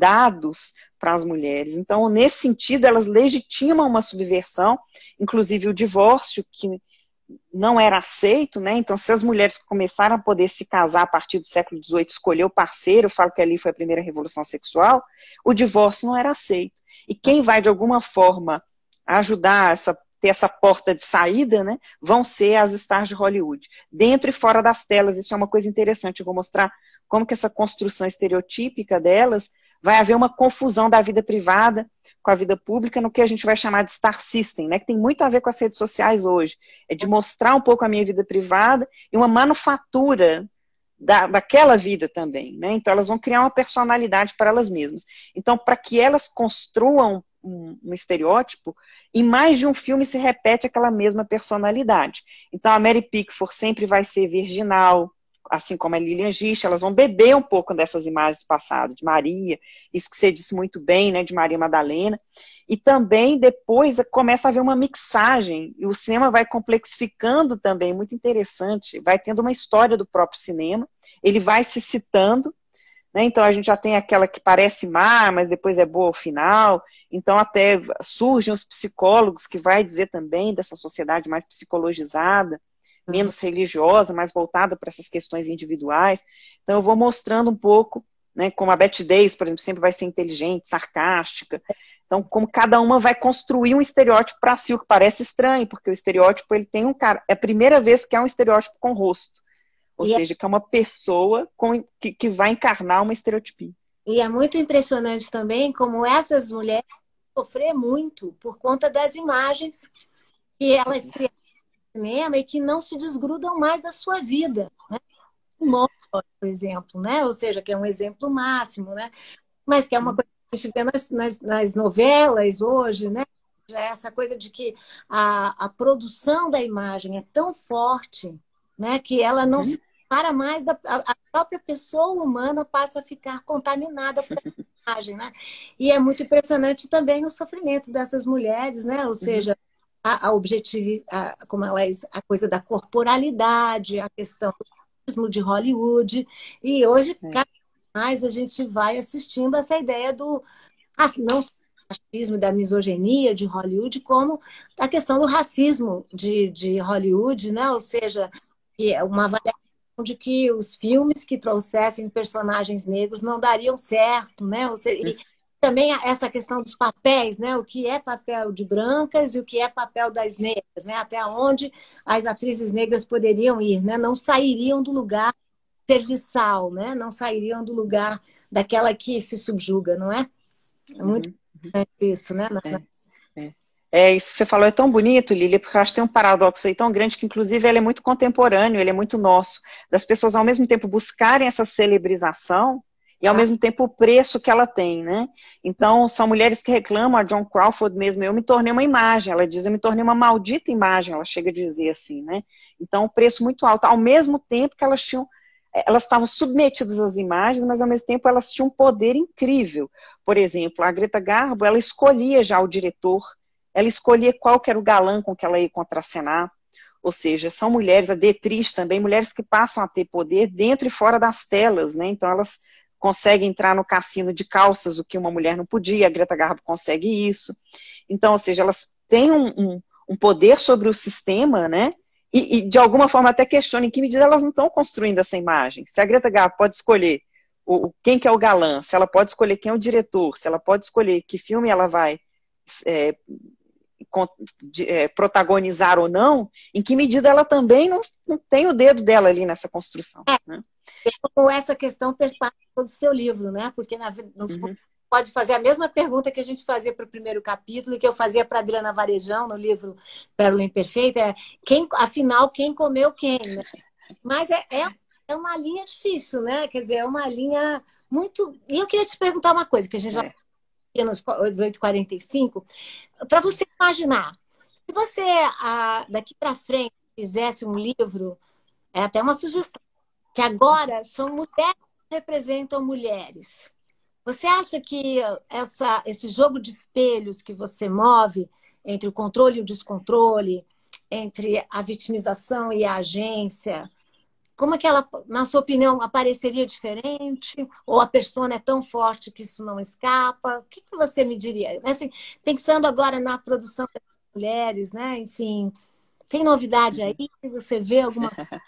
A: dados para as mulheres. Então, nesse sentido, elas legitimam uma subversão, inclusive o divórcio, que não era aceito, né? Então, se as mulheres começaram a poder se casar a partir do século XVIII, escolher o parceiro, eu falo que ali foi a primeira revolução sexual, o divórcio não era aceito. E quem vai, de alguma forma, ajudar ter essa porta de saída, né, vão ser as stars de Hollywood, dentro e fora das telas. Isso é uma coisa interessante. Eu vou mostrar como que essa construção estereotípica delas vai haver uma confusão da vida privada com a vida pública no que a gente vai chamar de star system, né, que tem muito a ver com as redes sociais hoje. É de mostrar um pouco a minha vida privada e uma manufatura daquela vida também, né? Então elas vão criar uma personalidade para elas mesmas. Então, para que elas construam um estereótipo, em mais de um filme se repete aquela mesma personalidade. Então a Mary Pickford sempre vai ser virginal, assim como a Lillian Gish, elas vão beber um pouco dessas imagens do passado, de Maria, isso que você disse muito bem, né, de Maria Madalena, e também depois começa a haver uma mixagem, e o cinema vai complexificando também, muito interessante, vai tendo uma história do próprio cinema, ele vai se citando, né, então a gente já tem aquela que parece má, mas depois é boa ao final, então até surgem os psicólogos que vai dizer também dessa sociedade mais psicologizada, menos religiosa, mais voltada para essas questões individuais. Então eu vou mostrando um pouco, né, como a Bette Davis, por exemplo, sempre vai ser inteligente, sarcástica. Então, como cada uma vai construir um estereótipo para si, o que parece estranho, porque o estereótipo, ele tem um cara, é a primeira vez que é um estereótipo com rosto, ou seja, que é uma pessoa que vai encarnar uma estereotipia.
B: E é muito impressionante também como essas mulheres sofrer muito por conta das imagens que elas criam cinema e que não se desgrudam mais da sua vida, né? Por exemplo, né? Ou seja, que é um exemplo máximo, né? Mas que é uma coisa que a gente vê nas novelas hoje, né? Já é essa coisa de que a produção da imagem é tão forte, né? Que ela não se para mais a própria pessoa humana passa a ficar contaminada por essa imagem, né? E é muito impressionante também o sofrimento dessas mulheres, né? Ou seja, como a coisa da corporalidade, a questão do de Hollywood. E hoje, cada vez mais, a gente vai assistindo essa ideia não só do racismo e da misoginia de Hollywood, como a questão do racismo de Hollywood, né? Ou seja, que é uma avaliação de que os filmes que trouxessem personagens negros não dariam certo, né? Ou seja, também essa questão dos papéis, né? O que é papel de brancas e o que é papel das negras, né? Até onde as atrizes negras poderiam ir, né? Não sairiam do lugar serviçal, né? Não sairiam do lugar daquela que se subjuga, não é? É muito importante isso, né?
A: Isso que você falou é tão bonito, Lília, porque eu acho que tem um paradoxo aí tão grande que, inclusive, ele é muito contemporâneo, ele é muito nosso, das pessoas, ao mesmo tempo, buscarem essa celebrização e ao mesmo tempo o preço que ela tem, né? Então, são mulheres que reclamam, a Joan Crawford mesmo, eu me tornei uma imagem, ela diz, eu me tornei uma maldita imagem, ela chega a dizer assim, né? Então, o preço muito alto, ao mesmo tempo que elas estavam submetidas às imagens, mas ao mesmo tempo elas tinham um poder incrível. Por exemplo, a Greta Garbo, ela escolhia já o diretor, ela escolhia qual que era o galã com que ela ia contracenar, ou seja, são mulheres, a Detriz também, mulheres que passam a ter poder dentro e fora das telas, né? Então elas conseguem entrar no cassino de calças, o que uma mulher não podia, a Greta Garbo consegue isso. Então, ou seja, elas têm um poder sobre o sistema, né? E de alguma forma até questionam em que medida elas não estão construindo essa imagem. Se a Greta Garbo pode escolher quem que é o galã, se ela pode escolher quem é o diretor, se ela pode escolher que filme ela vai protagonizar ou não, em que medida ela também não tem o dedo dela ali nessa construção. Né?
B: Com essa questão perpassa do seu livro, né? Porque no fundo, pode fazer a mesma pergunta que a gente fazia para o primeiro capítulo e que eu fazia para a Adriana Varejão no livro Pérola Imperfeita, afinal, quem comeu quem, né? Mas é uma linha difícil, né? Quer dizer, é uma linha muito... E eu queria te perguntar uma coisa, que a gente já aqui nos 18h45, para você imaginar, se você daqui para frente fizesse um livro, é até uma sugestão, que agora são mulheres que representam mulheres. Você acha que esse jogo de espelhos que você move entre o controle e o descontrole, entre a vitimização e a agência, como é que ela, na sua opinião, apareceria diferente? Ou a persona é tão forte que isso não escapa? O que você me diria? Assim, pensando agora na produção das mulheres, né? Enfim, tem novidade aí? Você vê alguma coisa?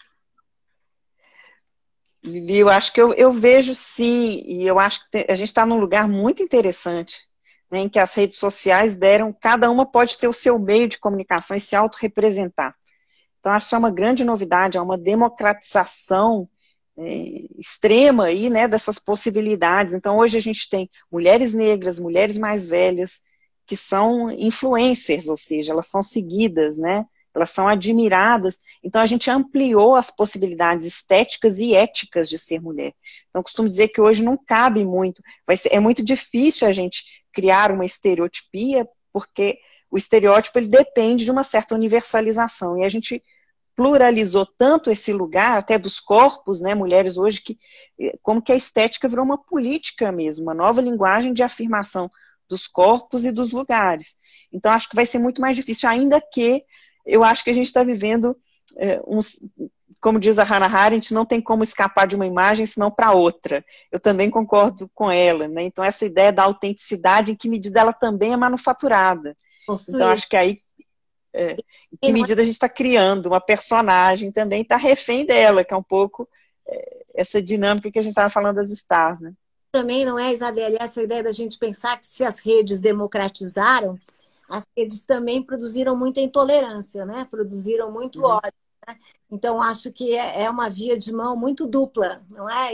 A: Lili, eu acho que eu vejo sim, e eu acho que a gente está num lugar muito interessante, né, em que as redes sociais cada uma pode ter o seu meio de comunicação e se autorrepresentar. Então, acho que é uma grande novidade, é uma democratização extrema aí, né, dessas possibilidades. Então, hoje a gente tem mulheres negras, mulheres mais velhas, que são influencers, ou seja, elas são seguidas, né, elas são admiradas. Então, a gente ampliou as possibilidades estéticas e éticas de ser mulher. Então, eu costumo dizer que hoje não cabe muito, é muito difícil a gente criar uma estereotipia, porque o estereótipo ele depende de uma certa universalização, e a gente pluralizou tanto esse lugar, até dos corpos, né, mulheres hoje, como que a estética virou uma política mesmo, uma nova linguagem de afirmação dos corpos e dos lugares. Então, acho que vai ser muito mais difícil, ainda que eu acho que a gente está vivendo como diz a Hannah Arendt, não tem como escapar de uma imagem senão para outra. Eu também concordo com ela, né? Então, essa ideia da autenticidade, em que medida ela também é manufaturada. Então, acho que aí em que medida a gente está criando uma personagem também, está refém dela, que é um pouco essa dinâmica que a gente estava falando das stars, né?
B: Também não é, Isabelle, essa ideia da gente pensar que se as redes democratizaram, as redes também produziram muita intolerância, né? Produziram muito ódio. Né? Então, acho que é uma via de mão muito dupla, não é?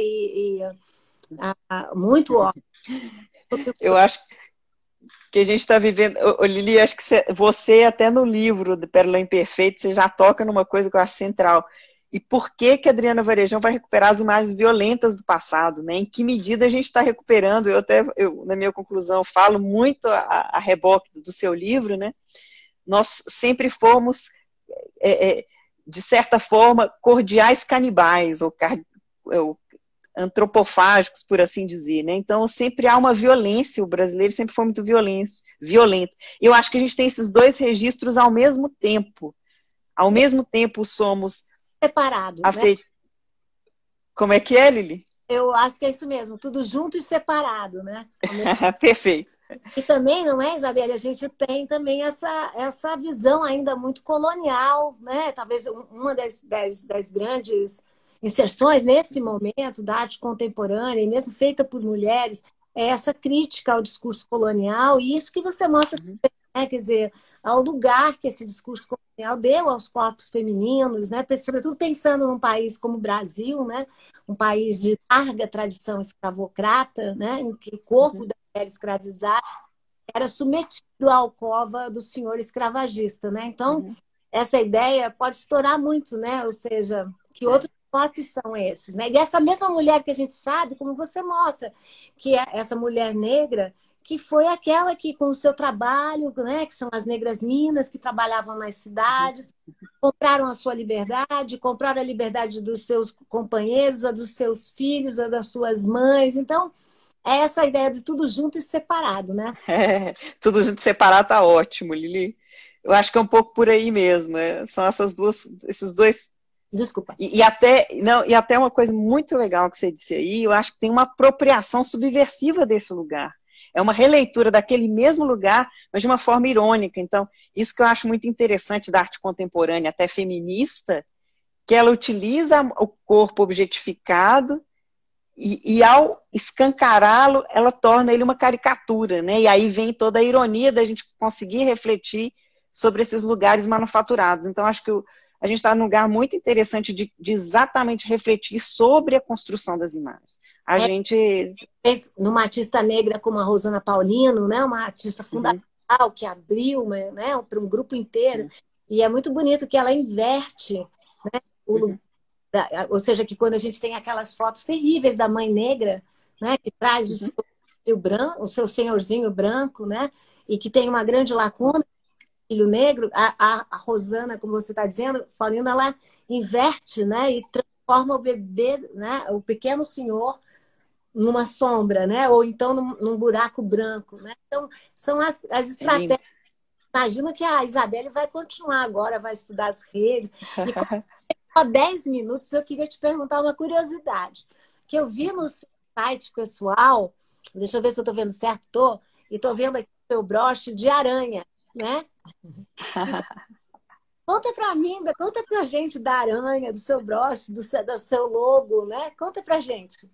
B: Muito ódio.
A: Eu acho que a gente está vivendo... Lili, acho que você até no livro do Pérola Imperfeita, você já toca numa coisa que eu acho central. E por que que a Adriana Varejão vai recuperar as imagens violentas do passado, né? Em que medida a gente está recuperando? Eu, na minha conclusão, falo muito a reboque do seu livro, né? Nós sempre fomos, de certa forma, cordiais canibais, ou antropofágicos, por assim dizer, né? Então, sempre há uma violência, o brasileiro sempre foi muito violento. E eu acho que a gente tem esses dois registros ao mesmo tempo. Ao mesmo tempo somos...
B: Separado, né?
A: Como é que é, Lili?
B: Eu acho que é isso mesmo, tudo junto e separado, né?
A: Perfeito.
B: E também, não é, Isabelle? A gente tem também essa visão ainda muito colonial, né? Talvez uma das grandes inserções nesse momento da arte contemporânea, e mesmo feita por mulheres, é essa crítica ao discurso colonial, e isso que você mostra, né? Quer dizer, ao lugar que esse discurso colonial deu aos corpos femininos, né? Sobretudo pensando num país como o Brasil, né? Um país de larga tradição escravocrata, né? Em que o corpo da mulher escravizada era submetido à alcova do senhor escravagista, né? Então, essa ideia pode estourar muito, né? Ou seja, que outros corpos são esses, né? E essa mesma mulher que a gente sabe, como você mostra, que é essa mulher negra, que foi aquela que, com o seu trabalho, né, que são as negras minas, que trabalhavam nas cidades, compraram a sua liberdade, compraram a liberdade dos seus companheiros, a dos seus filhos, a das suas mães. Então, é essa ideia de tudo junto e separado, né?
A: Tudo junto separado tá ótimo, Lili. Eu acho que é um pouco por aí mesmo. São esses dois.
B: Desculpa.
A: E até uma coisa muito legal que você disse aí, eu acho que tem uma apropriação subversiva desse lugar. É uma releitura daquele mesmo lugar, mas de uma forma irônica. Então, isso que eu acho muito interessante da arte contemporânea, até feminista, que ela utiliza o corpo objetificado e ao escancará-lo, ela torna ele uma caricatura, né? E aí vem toda a ironia da gente conseguir refletir sobre esses lugares manufaturados. Então, acho que a gente está num lugar muito interessante de exatamente refletir sobre a construção das imagens. A gente...
B: Numa artista negra como a Rosana Paulino, né? Uma artista fundamental que abriu, né, para um grupo inteiro. E é muito bonito que ela inverte, né, ou seja, que quando a gente tem aquelas fotos terríveis da mãe negra, né, que traz o seu senhorzinho branco, né, e que tem uma grande lacuna, filho negro, a Rosana, como você está dizendo, Paulina, ela inverte, né, e transforma o bebê, né, o pequeno senhor numa sombra, né, ou então num buraco branco, né. Então, são as estratégias. Imagino que a Isabelle vai continuar agora, vai estudar as redes. E só 10 minutos, eu queria te perguntar uma curiosidade. Que eu vi no site pessoal, deixa eu ver se eu estou vendo certo, e estou vendo aqui o seu broche de aranha, né? Então, conta para mim, conta para a gente da aranha, do seu broche, do seu logo, né? Conta para a gente.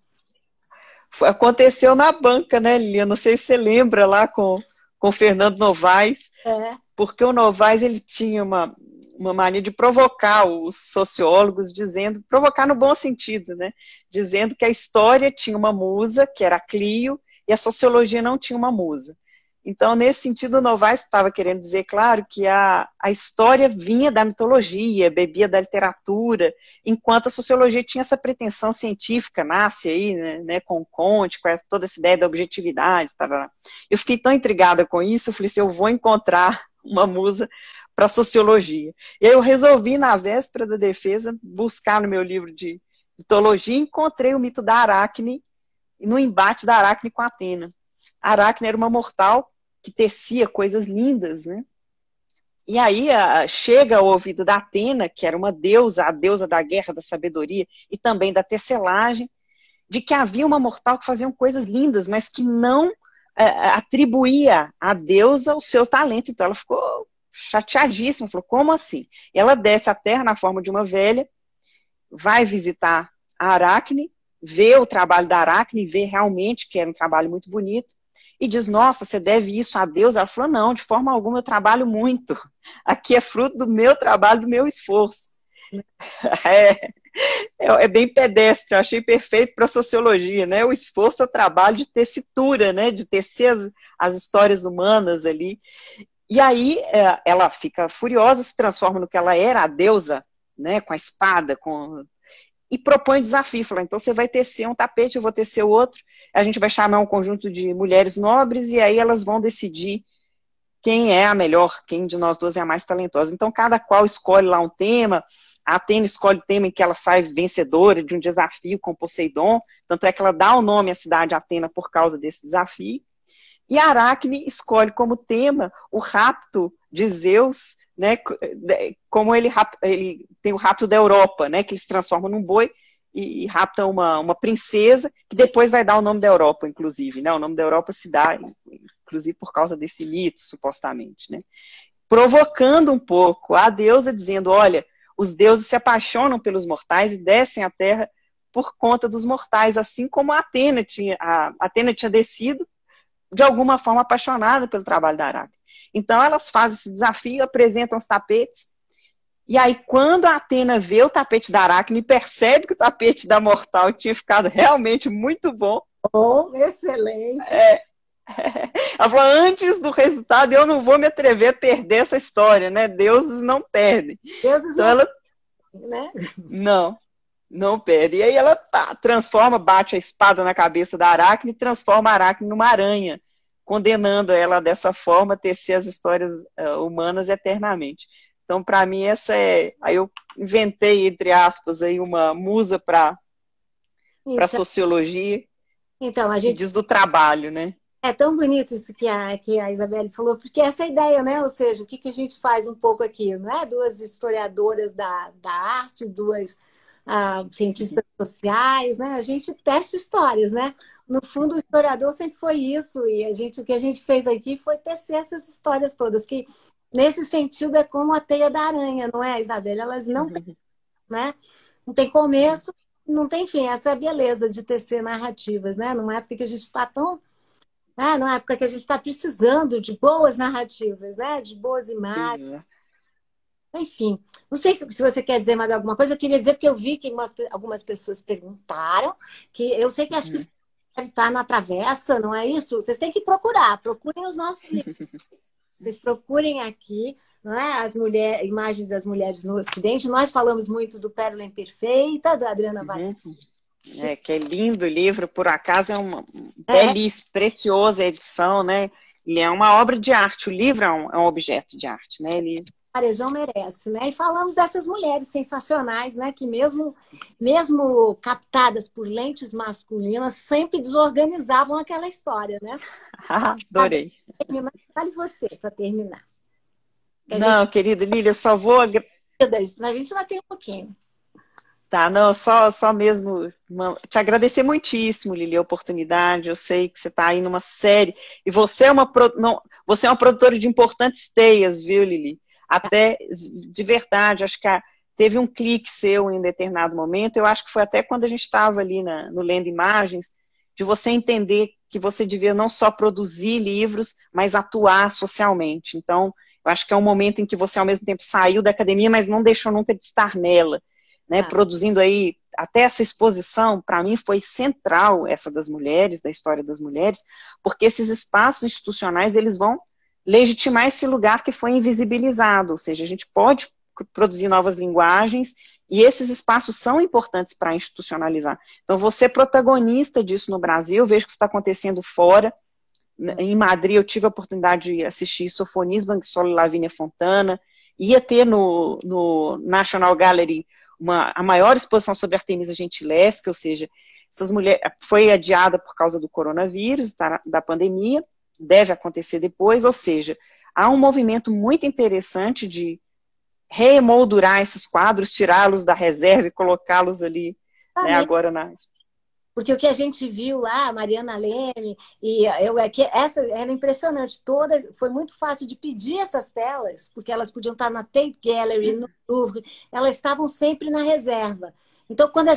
A: Aconteceu na banca, né, Lilian? Não sei se você lembra lá com o Fernando Novaes, porque o Novaes ele tinha uma mania de provocar os sociólogos, provocar no bom sentido, né? Dizendo que a história tinha uma musa, que era a Clio, e a sociologia não tinha uma musa. Então, nesse sentido, o Novaes estava querendo dizer, claro, que a história vinha da mitologia, bebia da literatura, enquanto a sociologia tinha essa pretensão científica, nasce aí, né, com Comte, com toda essa ideia da objetividade. Tarará. Eu fiquei tão intrigada com isso, eu falei assim, eu vou encontrar uma musa para sociologia. E aí eu resolvi, na véspera da defesa, buscar no meu livro de mitologia e encontrei o mito da Aracne, no embate da Aracne com a Atena. A Aracne era uma mortal que tecia coisas lindas, né? E aí chega ao ouvido da Atena, que era uma deusa, a deusa da guerra, da sabedoria e também da tecelagem, de que havia uma mortal que fazia coisas lindas, mas que não atribuía à deusa o seu talento. Então ela ficou chateadíssima, falou, como assim? E ela desce à terra na forma de uma velha, vai visitar a Aracne, vê o trabalho da Aracne, vê realmente que era um trabalho muito bonito, e diz, nossa, você deve isso a Deus? Ela falou, não, de forma alguma eu trabalho muito. Aqui é fruto do meu trabalho, do meu esforço. É bem pedestre, eu achei perfeito para a sociologia, né? O esforço é o trabalho de tessitura, né? De tecer as histórias humanas ali. E aí ela fica furiosa, se transforma no que ela era, a deusa, né? Com a espada, e propõe desafio, fala, então você vai tecer um tapete, eu vou tecer o outro, a gente vai chamar um conjunto de mulheres nobres e aí elas vão decidir quem é a melhor, quem de nós duas é a mais talentosa. Então cada qual escolhe lá um tema, a Atena escolhe o tema em que ela sai vencedora de um desafio com Poseidon, tanto é que ela dá o nome à cidade Atena por causa desse desafio, e a Aracne escolhe como tema o rapto de Zeus, né, como ele tem o rapto da Europa, né, que ele se transforma num boi e rapta uma princesa, que depois vai dar o nome da Europa, inclusive, né, o nome da Europa se dá, inclusive, por causa desse mito, supostamente, né, provocando um pouco a deusa, dizendo, olha, os deuses se apaixonam pelos mortais e descem à terra por conta dos mortais, assim como a Atena tinha descido, de alguma forma apaixonada pelo trabalho da Aracne. Então elas fazem esse desafio, apresentam os tapetes, e aí quando a Atena vê o tapete da Aracne, percebe que o tapete da mortal tinha ficado realmente muito bom.
B: Oh, excelente!
A: Ela falou, antes do resultado eu não vou me atrever a perder essa história, né? Deuses não perdem.
B: Deuses
A: então
B: não
A: ela...
B: né?
A: Não. Não perde. E aí ela transforma, bate a espada na cabeça da Aracne e transforma a Aracne numa aranha, condenando ela dessa forma a tecer as histórias humanas eternamente. Então, para mim, essa é... Aí eu inventei, entre aspas, aí uma musa para
B: Então,
A: sociologia,
B: então, a
A: que
B: gente
A: diz do trabalho, né?
B: é tão bonito isso que a Isabelle falou, porque essa é a ideia, né? Ou seja, o que, que a gente faz um pouco aqui, não é? Duas historiadoras da arte, duas cientistas sociais, né? A gente tece histórias, né? No fundo, o historiador sempre foi isso, e o que a gente fez aqui foi tecer essas histórias todas, que nesse sentido é como a teia da aranha, não é, Isabelle? Elas não têm, né? Não tem começo, não tem fim. Essa é a beleza de tecer narrativas, né? Numa época que a gente está tão numa época que a gente está precisando de boas narrativas, né? De boas imagens. Enfim, não sei se você quer dizer mais alguma coisa. Eu queria dizer, porque eu vi que algumas pessoas perguntaram, que eu sei que acho que isso deve estar na travessa, não é isso? Vocês têm que procurar, procurem os nossos livros. Vocês procurem aqui, não é? Imagens das mulheres no Ocidente. Nós falamos muito do Pérola Imperfeita, da Adriana Vale.
A: Que é lindo o livro, por acaso é uma belíssima, preciosa edição, né? Ele é uma obra de arte, o livro é um objeto de arte, né?
B: Varejão merece, né? E falamos dessas mulheres sensacionais, né? Que mesmo captadas por lentes masculinas, sempre desorganizavam aquela história, né?
A: Adorei.
B: Fale você para terminar.
A: Não, querida Lília, eu só vou...
B: A gente ainda tem um pouquinho.
A: Tá, não, só mesmo te agradecer muitíssimo, Lili, a oportunidade. Eu sei que você está aí numa série, e você é uma produtora de importantes teias, viu, Lili? Até, de verdade, acho que teve um clique seu em determinado momento, eu acho que foi até quando a gente estava ali no Lendo Imagens, de você entender que você devia não só produzir livros, mas atuar socialmente. Então, eu acho que é um momento em que você, ao mesmo tempo, saiu da academia, mas não deixou nunca de estar nela. Né, produzindo aí, até essa exposição, para mim foi central, essa das mulheres, da história das mulheres, porque esses espaços institucionais, eles vão legitimar esse lugar que foi invisibilizado, ou seja, a gente pode produzir novas linguagens, e esses espaços são importantes para institucionalizar. Então, você é protagonista disso no Brasil, vejo que isso está acontecendo fora. Em Madrid, eu tive a oportunidade de assistir Sofonias Banguissolo e Lavínia Fontana, ia ter no National Gallery a maior exposição sobre Artemisa Gentileschi, ou seja, essas mulheres foi adiada por causa do coronavírus, da pandemia, deve acontecer depois, ou seja, há um movimento muito interessante de reemoldurar esses quadros, tirá-los da reserva e colocá-los ali, né, agora na...
B: Porque o que a gente viu lá, Mariana Leme, essa era impressionante. Foi muito fácil de pedir essas telas, porque elas podiam estar na Tate Gallery, no Louvre, elas estavam sempre na reserva. Então, quando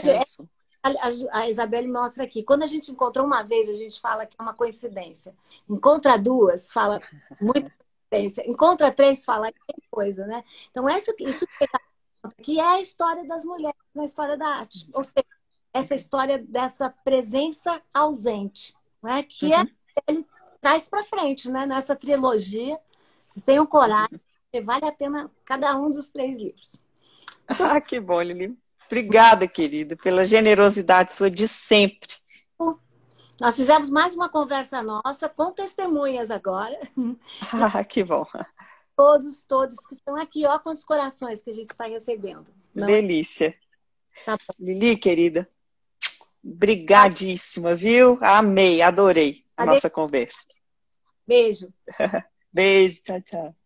B: a Isabelle mostra aqui, quando a gente encontrou uma vez, a gente fala que é uma coincidência. Encontra duas, fala muita coincidência. Encontra três, fala que tem coisa, né? Então, isso que é a história das mulheres na história da arte. Ou seja, essa história dessa presença ausente, né? Que ele traz para frente, né? Nessa trilogia. Vocês tenham coragem, vale a pena cada um dos 3 livros.
A: Então, que bom, Lili. Obrigada, querida, pela generosidade sua de sempre.
B: Nós fizemos mais uma conversa nossa, com testemunhas agora.
A: Que bom.
B: Todos que estão aqui, ó, quantos corações que a gente está recebendo.
A: Delícia. Tá bom. Lili, querida, brigadíssima, viu? Amei, adorei a nossa conversa.
B: Beijo.
A: Beijo, tchau, tchau.